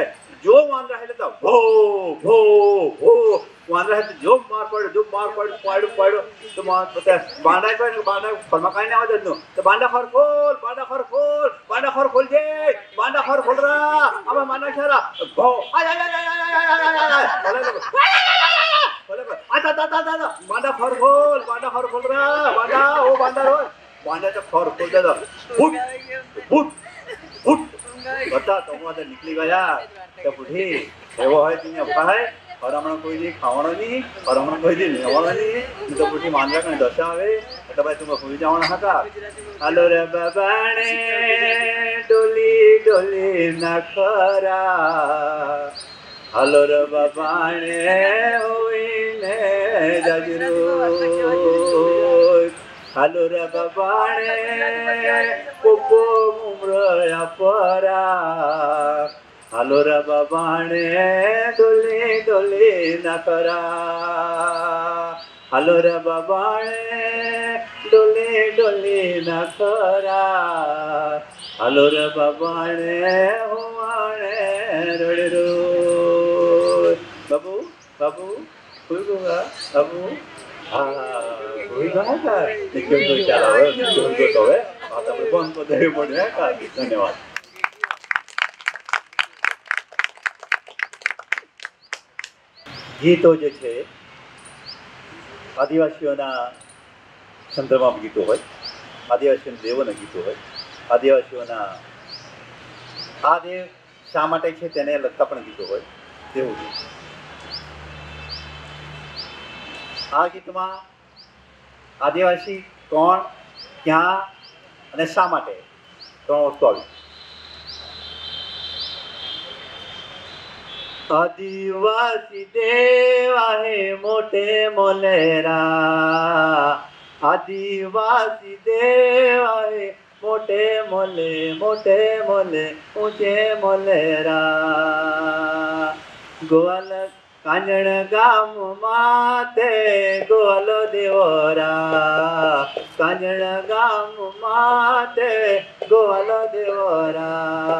जो वांद्रा है तो भो भो भो वांद्रा है तो जो मार पड़ जो मार पड़ पाड़ो पाड़ो तो मार पता है बांडा पर बांडा फरमाकाई ना आवाज दो तो बांडा खर खोल बांडा खर खोल बांडा खर खोल जे बांडा खर खोल रहा अब माना खरा भो आय आय आय आय आय आय आय बोले बोले आता आता आता बांडा खर खोल बांडा खर खोल रहा बांडा ओ बांडा रो बांडा तो खर खोल दे फुट फुट फुट बता तो वहां से निकली गया तो बुढ़ी एवो है तुमने अपा है और हमने कोई दी खावणो नहीं और हमने कोई दी लेवणो नहीं तो बुढ़ी मांजरा कने दशा आवे तो भाई तुम भूल जावना हता हलो रे बाबाणे डोली डोली नखरा हलो रे बाबाणे होइने जजरो हलो रे बाबाणे पोपो मुमरा परा हलो रे बाबाणे डोले डोले नकरा हलो रे बाबाणे डोले डोले नकरा हलो रे बाबाणे हुआणे रोड़े रो बाबू बाबू कोई होगा बाबू हाँ कोई कहाँ का निकल तो चला है निकल तो तो है बात अपने कौन को दे पड़े हैं का धन्यवाद गीतो जे छे आदिवासीओना संदर्भમાં ગીતો હોય આદિવાસીઓના દેવોના ગીતો હોય આદિવાસીઓના આ દેવ શા માટે છે તેને લગતા પણ ગીતો હોય તેવું છે આ ગીતમાં આદિવાસી કોણ ક્યાં અને શા માટે ત્રણ વસ્તુ આવી आदिवासी देवा है मोटे मोलेरा आदिवासी देवा है मोटे मोले मोटे मोले ऊंचे मोलेरा गोवाल कांजण गाम माते गोवाल देवरा कांजण गाम माते गोवाल देवरा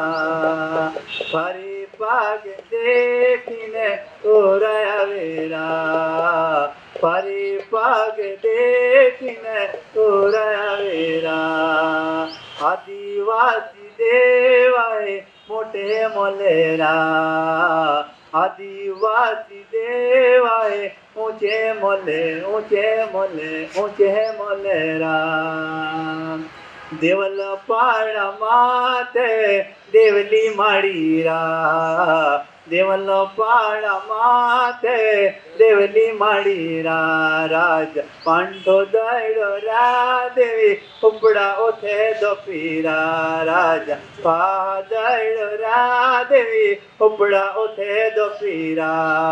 फरी पाग देखने तोरया वेरा फरी पाग देखने तोरया वेरा आदिवासी देवाए मोटे मोलेरा आदिवासी देवाए ऊंचे मोले ऊंचे मोले ऊंचे मोलेरा देवल पाड़ा माते देवली माड़ीरा देवल पाड़ा माते देवली माड़ीरा राज पांडो दड़ो रा देवी उपड़ा ओथे दोपीरा राज पादड़ो रा देवी उपड़ा ओथे दोपीरा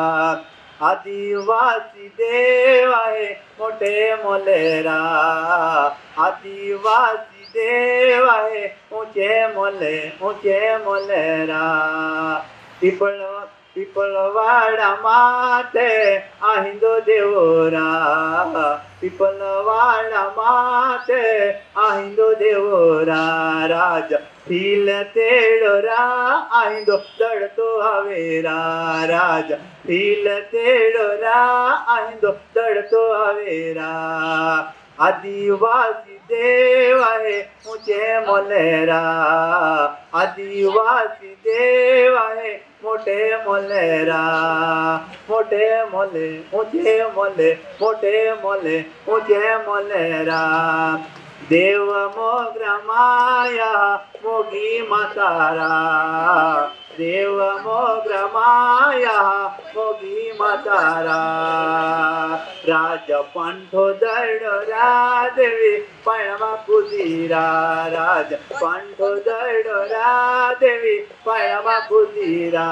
आदिवासी देवाए मोटे मोलेरा आदिवासी देवाए ऊंचे मोले ऊंचे मोलेरा पीपल पीपलवाड़ा माते आहिंदो देवरा पीपलवाड़ा माते आहिंदो देवरा राज फील तेड़ोरा आहिंदो दड़तो आवेरा राज फील तेड़ोरा आहिंदो दड़तो आवेरा आदिवासी देवाए ऊंचे मोलेरा आदिवासी देवाए मोटे मोलेरा मोटे मोले ऊंचे मोले मोटे मोले ऊंचे मोलेरा देव मोगरा माया मोगी मातारा देव मोगरा माया मोगी मातारा राज पंठो दड़ोरा देवी पणमा कुदीरा राज पंठो दड़ोरा देवी पणमा कुदीरा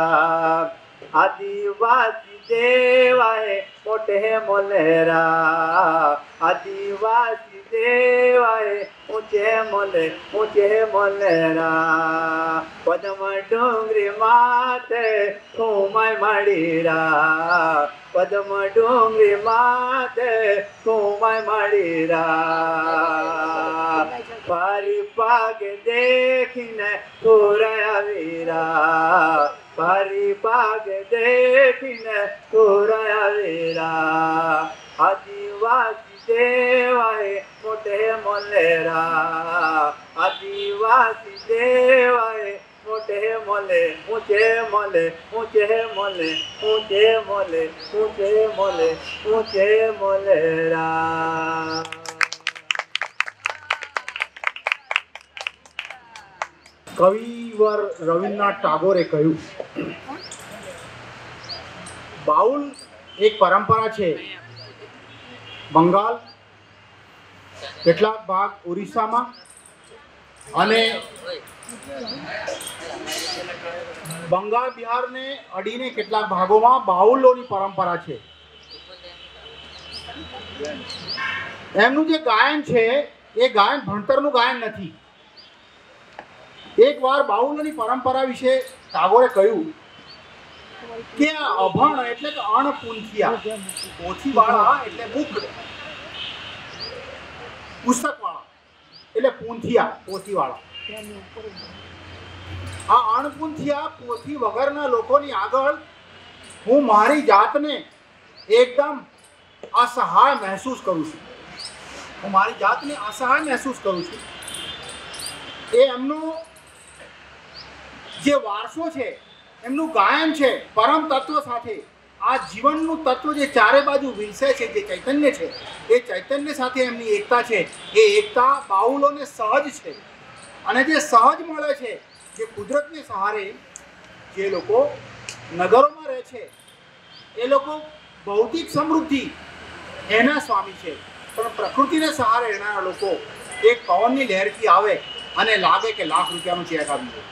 आदिवासी देवाए मोटे मोलेरा आदिवासी देवाए ऊंचे मोले ऊंचे मोलेरा पदम डोंगरी माते कुमाय माड़ीरा पदम डोंगरी माते कुमाय माड़ीरा पारी पागे देखने तोरया वीरा પારી પાગ દેખીને કોરાયા વેરા આદિવાસી દેવાય મોટે મોલેરા આદિવાસી દેવાય મોટે મોલે ઊંચે મોલે ઊંચે મોલે ઊંચે મોલે ઊંચે મોલે ઊંચે મોલેરા. કવિવર રવિન્દ્રનાથ ટાગોરે કહ્યું, બાઉલ એક પરંપરા છે. બંગાળ, કેટલાક ભાગ ઓરિસ્સામાં અને બંગાળ બિહારને અડીને કેટલાક ભાગોમાં બાઉલોની પરંપરા છે. એમનું જે ગાયન છે એ ગાયન ભણતરનું ગાયન નથી. એક વાર બાઉલોની પરંપરા વિશે ટાગોરે કહ્યું કે આ અભણ એટલે કે અણપૂંથિયા, પોથીવાળા એટલે બુક, પુસ્તકવાળા એટલે પૂંથિયા, પોથીવાળા. આ અણપૂંથિયા પોથી વગરના લોકોની આગળ હું મારી જાતને એકદમ અસહાય મહેસૂસ કરું છું. હું મારી જાતને અસહાય મહેસૂસ કરું છું. એ એમનો જે વારસો છે, એમનું ગાયન છે પરમ તત્વ સાથે, આ જીવનનું તત્વ જે ચારે બાજુ વિલસે છે, જે ચૈતન્ય છે, એ ચૈતન્ય સાથે એમની એકતા છે. એ એકતા બાઉલોને સહજ છે. અને જે સહજ મળે છે, જે કુદરતને સહારે જે લોકો નગરોમાં રહે છે, એ લોકો ભૌતિક સમૃદ્ધિ એના સ્વામી છે. પણ પ્રકૃતિને સહારે રહેનારા લોકો એક પવનની લહેરથી આવે અને લાગે કે લાખ રૂપિયાનું ચેક આવી જાય.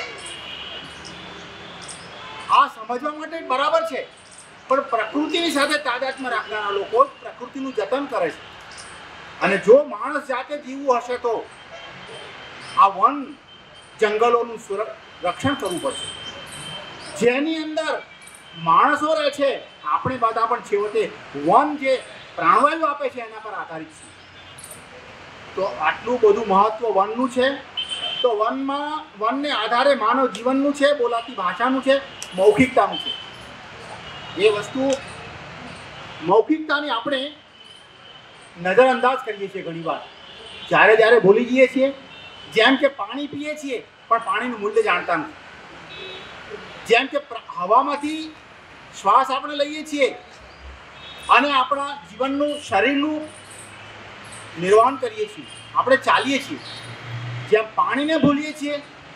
આ સમજવા માટે બરાબર છે, પણ પ્રકૃતિની સાથે તાદાત્મ્ય રાખનારા લોકો પ્રકૃતિનું જતન કરે છે. અને જો માણસ જાતે જીવવું હશે તો આ વન જંગલોનું રક્ષણ કરવું પડશે. જેની અંદર માણસો રહે છે, આપણે બધા પણ છેવટે વન જે પ્રાણવાયુ આપે છે એના પર આધારિત છે. તો આટલું બધું મહત્વ વનનું છે. તો વનમાં વનને આધારે માનવ જીવનનું છે, બોલાતી ભાષાનું છે, મૌખિકતાનું છે. એ વસ્તુ મૌખિકતાની આપણે નજરઅંદાજ કરીએ છીએ ઘણી વાર. જ્યારે જ્યારે ભૂલી જઈએ છીએ, જેમ કે પાણી પીએ છીએ પણ પાણીનું મૂલ્ય જાણતા નથી. જેમ કે હવામાંથી શ્વાસ આપણે લઈએ છીએ અને આપણા જીવનનું શરીરનું નિર્વહન કરીએ છીએ, આપણે ચાલીએ છીએ. જેમ પાણીને ભૂલીએ છીએ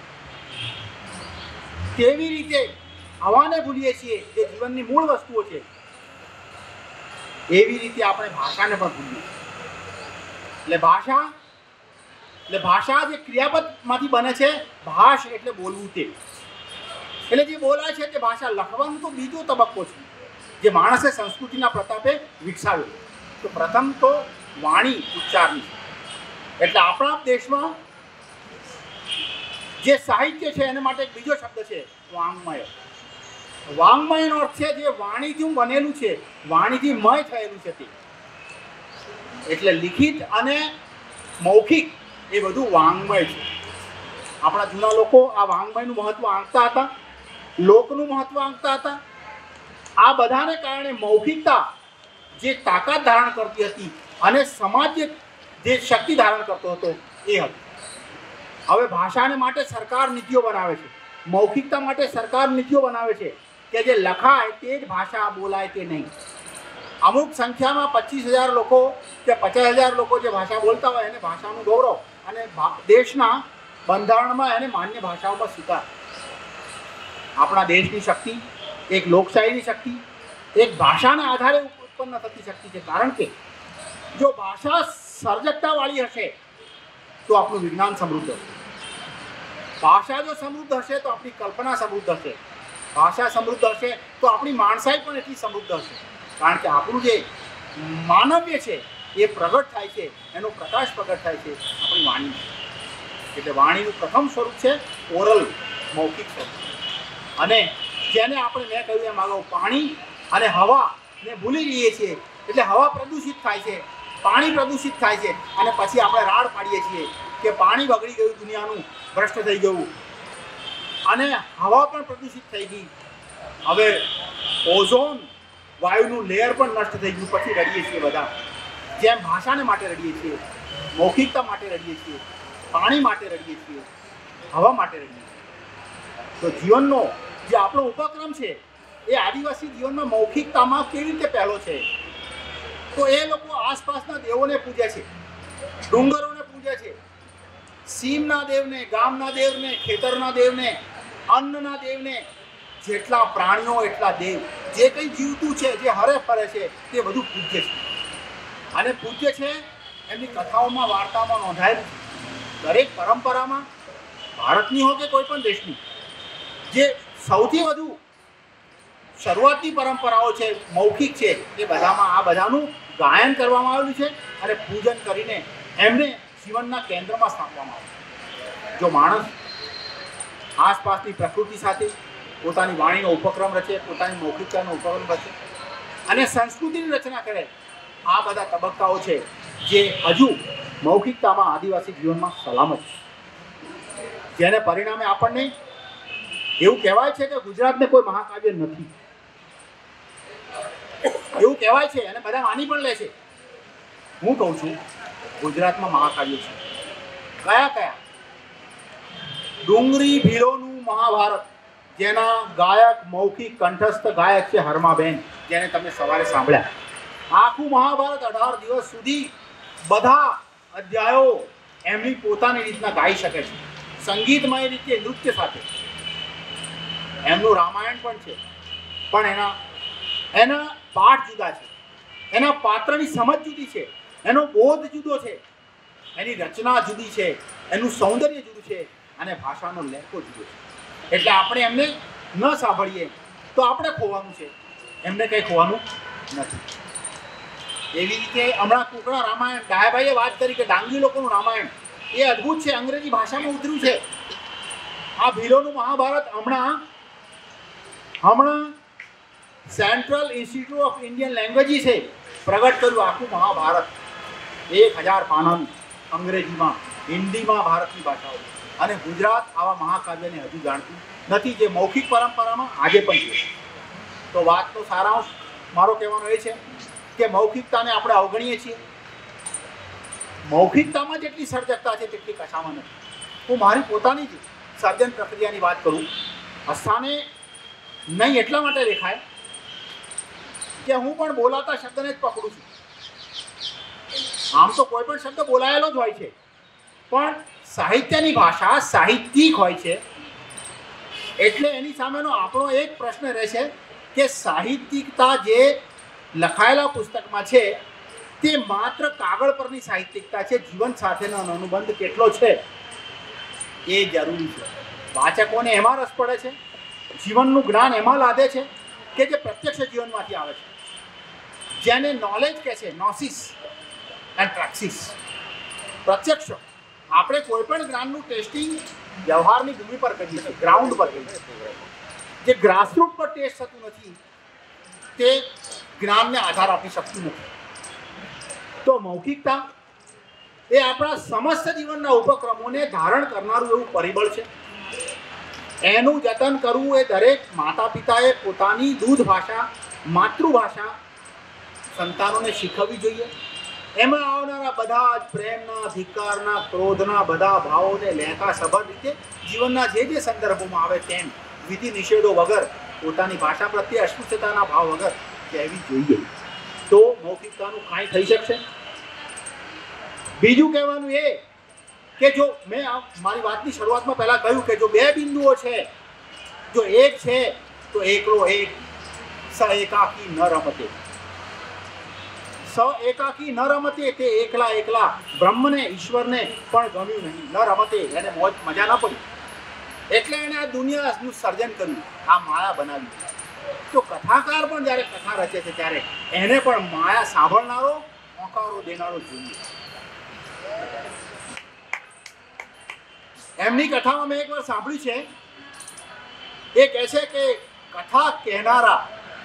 તેવી રીતે હવાને ભૂલીએ છીએ, જે જીવનની મૂળ વસ્તુઓ છે. એવી રીતે આપણે ભાષાને પણ ભૂલીએ. એટલે ભાષા એટલે ભાષા જે ક્રિયાપદમાંથી બને છે, ભાષ એટલે બોલવું તે. એટલે જે બોલાય છે તે ભાષા. લખવાનું તો બીજો તબક્કો છે જે માણસે સંસ્કૃતિના પ્રતાપે વિકસાવ્યો. તો પ્રથમ તો વાણી ઉચ્ચારની. એટલે આપણા દેશમાં જે સાહિત્ય છે એને માટે એક બીજો શબ્દ છે વાંગ્મય. વાંગ્મયનો અર્થ છે જે વાણીથી બનેલું છે, વાણીથી મય થયેલું છે તે. એટલે લિખિત અને મૌખિક એ બધું વાંગ્મય છે. આપણા જૂના લોકો આ વાંગ્મયનું મહત્વ આંકતા હતા, લોકનું મહત્વ આંકતા હતા. આ બધાને કારણે મૌખિકતા જે તાકાત ધારણ કરતી હતી અને સમાજ જે શક્તિ ધારણ કરતો હતો એ હતી. હવે ભાષાને માટે સરકાર નીતિઓ બનાવે છે, મૌખિકતા માટે સરકાર નીતિઓ બનાવે છે કે જે લખાય તે જ ભાષા બોલાય તે નહીં. અમુક સંખ્યામાં પચીસ હજાર લોકો કે પચાસ હજાર લોકો જે ભાષા બોલતા હોય એને ભાષાનું ગૌરવ અને દેશના બંધારણમાં એને માન્ય ભાષાઓ પર સ્વીકાર. આપણા દેશની શક્તિ એક લોકશાહીની શક્તિ, એક ભાષાના આધારે ઉત્પન્ન થતી શક્તિ છે. કારણ કે જો ભાષા સર્જકતાવાળી હશે તો આપણું વિજ્ઞાન સમૃદ્ધ હશે. ભાષા જો સમૃદ્ધ હશે તો આપણી કલ્પના સમૃદ્ધ હશે. ભાષા સમૃદ્ધ હશે તો આપણી માણસાઈ પણ એટલી સમૃદ્ધ હશે. કારણ કે આપણું જે માનવ્ય છે એ પ્રગટ થાય છે, એનો પ્રકાશ પ્રગટ થાય છે આપણી વાણી. એટલે વાણીનું પ્રથમ સ્વરૂપ છે ઓરલ, મૌખિક સ્વરૂપ. અને જેને આપણે મેં કહ્યું એમ આગળ પાણી અને હવાને ભૂલી જઈએ છીએ. એટલે હવા પ્રદૂષિત થાય છે, પાણી પ્રદૂષિત થાય છે અને પછી આપણે રાડ પાડીએ છીએ કે પાણી બગડી ગયું, દુનિયાનું ભ્રષ્ટ થઈ ગયું. અને હવા પણ પ્રદૂષિત થઈ ગઈ. હવે ઓઝોન વાયુનું લેયર પણ નષ્ટ થઈ ગયું. પછી રડીએ છીએ બધા. જેમ ભાષાને માટે રડીએ છીએ, મૌખિકતા માટે રડીએ છીએ, પાણી માટે રડીએ છીએ, હવા માટે રડીએ છીએ. તો જીવનનો જે આપણો ઉપક્રમ છે એ આદિવાસી જીવનમાં મૌખિકતામાં કેવી રીતે પહેલો છે? તો એ લોકો આસપાસના દેવોને પૂજે છે, ડુંગરોને પૂજે છે, સીમના દેવને, ગામના દેવને, ખેતરના દેવને, અન્નના દેવને, જેટલા પ્રાણીઓ એટલા દેવ, જે કંઈ જીવતું છે, જે હરે ફરે છે, તે બધું પૂજ્ય છે. અને પૂજ્ય છે એમની કથાઓમાં, વાર્તામાં નોંધાયેલું છે. દરેક પરંપરામાં, ભારતની હોય કે કોઈ પણ દેશની, જે સૌથી વધુ શરૂઆતની પરંપરાઓ છે, મૌખિક છે, એ બધામાં આ બધાનું ગાયન કરવામાં આવેલું છે અને પૂજન કરીને એમને જીવનના કેન્દ્રમાં સ્થાપવામાં આવે. જો માણસ આસપાસની પ્રકૃતિ સાથે પોતાની વાણીનો ઉપક્રમ રચે, પોતાની મૌખિકતાનો ઉપક્રમ રચે અને સંસ્કૃતિની રચના કરે, આ બધા તબક્કાઓ છે જે હજુ મૌખિકતામાં આદિવાસી જીવનમાં સલામત છે. જેને પરિણામે આપણને એવું કહેવાય છે કે ગુજરાતને કોઈ મહાકાવ્ય નથી. એવું કહેવાય છે અને બધા માની પણ લે છે. હું કહું છું ગુજરાતમાં મહાકાવ્ય છે. કયા કયા? ડુંગરી ભીલોનું મહાભારત, જેના ગાયક મૌખિક કંઠસ્થ ગાયક છે હરમાબેન, જેને તમે સવારે સાંભળ્યા. આખું મહાભારત અઢાર દિવસ સુધી બધા અધ્યાયો એમની પોતાની રીતના ગાઈ શકે છે, સંગીતમય રીતે, નૃત્ય સાથે. એમનું રામાયણ પણ છે, પણ એના એના પાઠ જુદા છે, એના પાત્રની સમજ જુદી છે, એનો બોધ જુદો છે, એની રચના જુદી છે, એનું સૌંદર્ય જુદું છે અને ભાષાનો લહેકો જુદો છે. એટલે આપણે એમને ન સાંભળીએ તો આપણે ખોવાનું છે, એમને કંઈ ખોવાનું નથી. એવી રીતે હમણાં કુકડા રામાયણ, ડાયાભાઈએ વાત કરી કે ડાંગી લોકોનું રામાયણ એ અદ્ભુત છે, અંગ્રેજી ભાષામાં ઉતર્યું છે. આ ભીલોનું મહાભારત હમણાં હમણાં સેન્ટ્રલ ઇન્સ્ટિટ્યૂટ ઓફ ઇન્ડિયન લેંગ્વેજીસે પ્રગટ કર્યું આખું મહાભારત. એક હજાર પાનાનું અંગ્રેજીમાં, હિન્દીમાં, ભારતની ભાષાઓ. અને ગુજરાત આવા મહાકાવ્યને હજુ જાણતું નથી, જે મૌખિક પરંપરામાં આજે પણ છે. તો વાતનો સારાંશ મારો કહેવાનો એ છે કે મૌખિકતાને આપણે અવગણીએ છીએ. મૌખિકતામાં જેટલી સર્જકતા છે તેટલી કથામાં નથી. હું મારી પોતાની જ સર્જન પ્રક્રિયાની વાત કરું. અસ્થાને નહીં એટલા માટે દેખાય કે હું પણ બોલાતા શબ્દને જ પકડું છું. આમ તો કોઈ પણ શબ્દ બોલાયેલો જ હોય છે, પણ સાહિત્યની ભાષા સાહિત્યિક હોય છે. એટલે એની સામેનો આપણો એક પ્રશ્ન રહેશે કે સાહિત્યિકતા જે લખાયેલા પુસ્તકમાં છે તે માત્ર કાગળ પરની સાહિત્યિકતા છે, જીવન સાથેનો અનુબંધ કેટલો છે એ જરૂરી છે. વાચકોને એમાં રસ પડે છે, જીવનનું જ્ઞાન એમાં લાદે છે કે જે પ્રત્યક્ષ જીવનમાંથી આવે છે, જેને નોલેજ કહે છે, નોસિસ એન્ડ પ્રેક્સિસ. પ્રત્યક્ષ આપણે કોઈ પણ જ્ઞાનનું ટેસ્ટિંગ વ્યવહારની ભૂમિ પર કરીએ છીએ, ગ્રાઉન્ડ પર કરીએ છીએ. જે ગ્રાસરૂટ પર ટેસ્ટ થતું નથી તે જ્ઞાનને આધાર આપી શકતું નથી. તો મૌખિકતા એ આપણા સમસ્ત જીવનના ઉપક્રમોને ધારણ કરનારું એવું પરિબળ છે. એનું જતન કરવું એ દરેક માતા પિતાએ પોતાની દૂધ ભાષા, માતૃભાષા સંતાનોને શીખવવી જોઈએ. એમાં આવનારા બધા જ પ્રેમના, ધિક્કારના, ક્રોધના બધા ભાવોને લેખા સભર રીતે જીવનના જે જે સંદર્ભોમાં આવે તેમ વિધિ નિષેધો વગર, પોતાની ભાષા પ્રત્યે અસ્પૃશ્યતાના ભાવ વગર કહેવી જોઈએ. તો મૌખિકતાનું કાંઈ થઈ શકશે. બીજું કહેવાનું એ કે જો મેં મારી વાતની શરૂઆતમાં પહેલાં કહ્યું કે જો બે બિંદુઓ છે, જો એક છે તો એકલો એક, સ એકાકી ન રમતે. સ એકાકી ન રમતે, તે એકલા એકલા બ્રહ્મને, ઈશ્વરને પણ ગમ્યું નહીં. ન રમતે, એને મોજ મજા ન પડી, એટલે એણે આ દુનિયાનું સર્જન કર્યું, આ માયા બનાવી. તો કથાકાર પણ જ્યારે કથા રચે છે ત્યારે એને પણ માયા સાંભળનારો, હોંકારો દેનારો જોઈએ. એમની કથામાં મેં એકવાર સાંભળ્યું છે, એ કહે છે કે કથા કહેનારા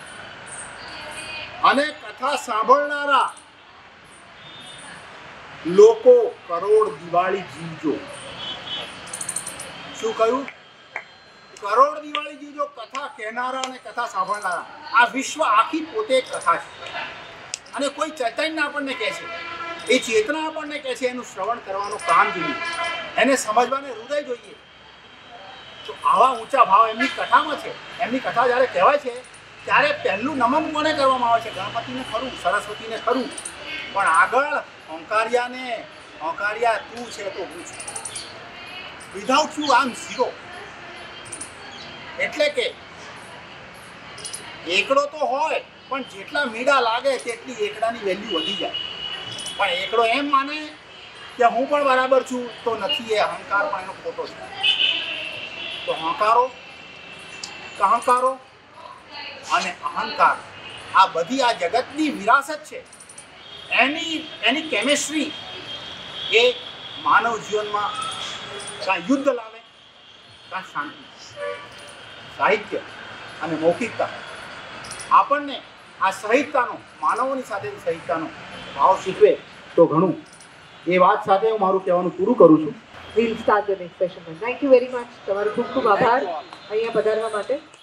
અને કથા સાંભળનારા લોકો કરોડ દિવાળી જીવજો. શું કહ્યું? કરોડ દિવાળી જેવી જો કથા કહેનારા અને કથા સાંભળનારા આ વિશ્વ આખી પોતે એક કથા છે અને કોઈ ચૈતન્ય આપણને કહે છે એ ચેતના આપણને કહે છે એનું શ્રવણ કરવાનું કામ જોઈએ એને સમજવાને હૃદય જોઈએ તો આવા ઊંચા ભાવ એમની કથામાં છે એમની કથા જ્યારે કહેવાય છે ત્યારે પહેલું નમન કોને કરવામાં આવે છે ગણપતિને ખરું સરસ્વતીને ખરું પણ આગળ ઓંકારિયાને ઓંકારિયા તું છે તો હું છું without you I am zero એટલે કે એકડો તો હોય પણ જેટલા મીડા લાગે તેટલી એકડાની વેલ્યુ વધી જાય પણ એકડો એમ માને કે હું પણ બરાબર છું તો નથી એ અહંકાર પણ એનો ખોટો છે તો અહંકારો અહંકારો અને અહંકાર આ બધી આ જગતની વિરાસત છે એની એની કેમિસ્ટ્રી એ માનવ જીવનમાં કાં યુદ્ધ લાવે કાં શાંતિ સાહિત્ય અને મૌખિકતા આપણને આ સહિષ્ણુતાનો માનવોની સાથે સહિષ્ણુતાનો ભાવ શીખવે તો ઘણું એ વાત સાથે હું મારું કહેવાનું પૂરું કરું છું. We'll start the next session. Thank you very much. તમારો ખૂબ ખૂબ આભાર અહીંયા પધારવા માટે.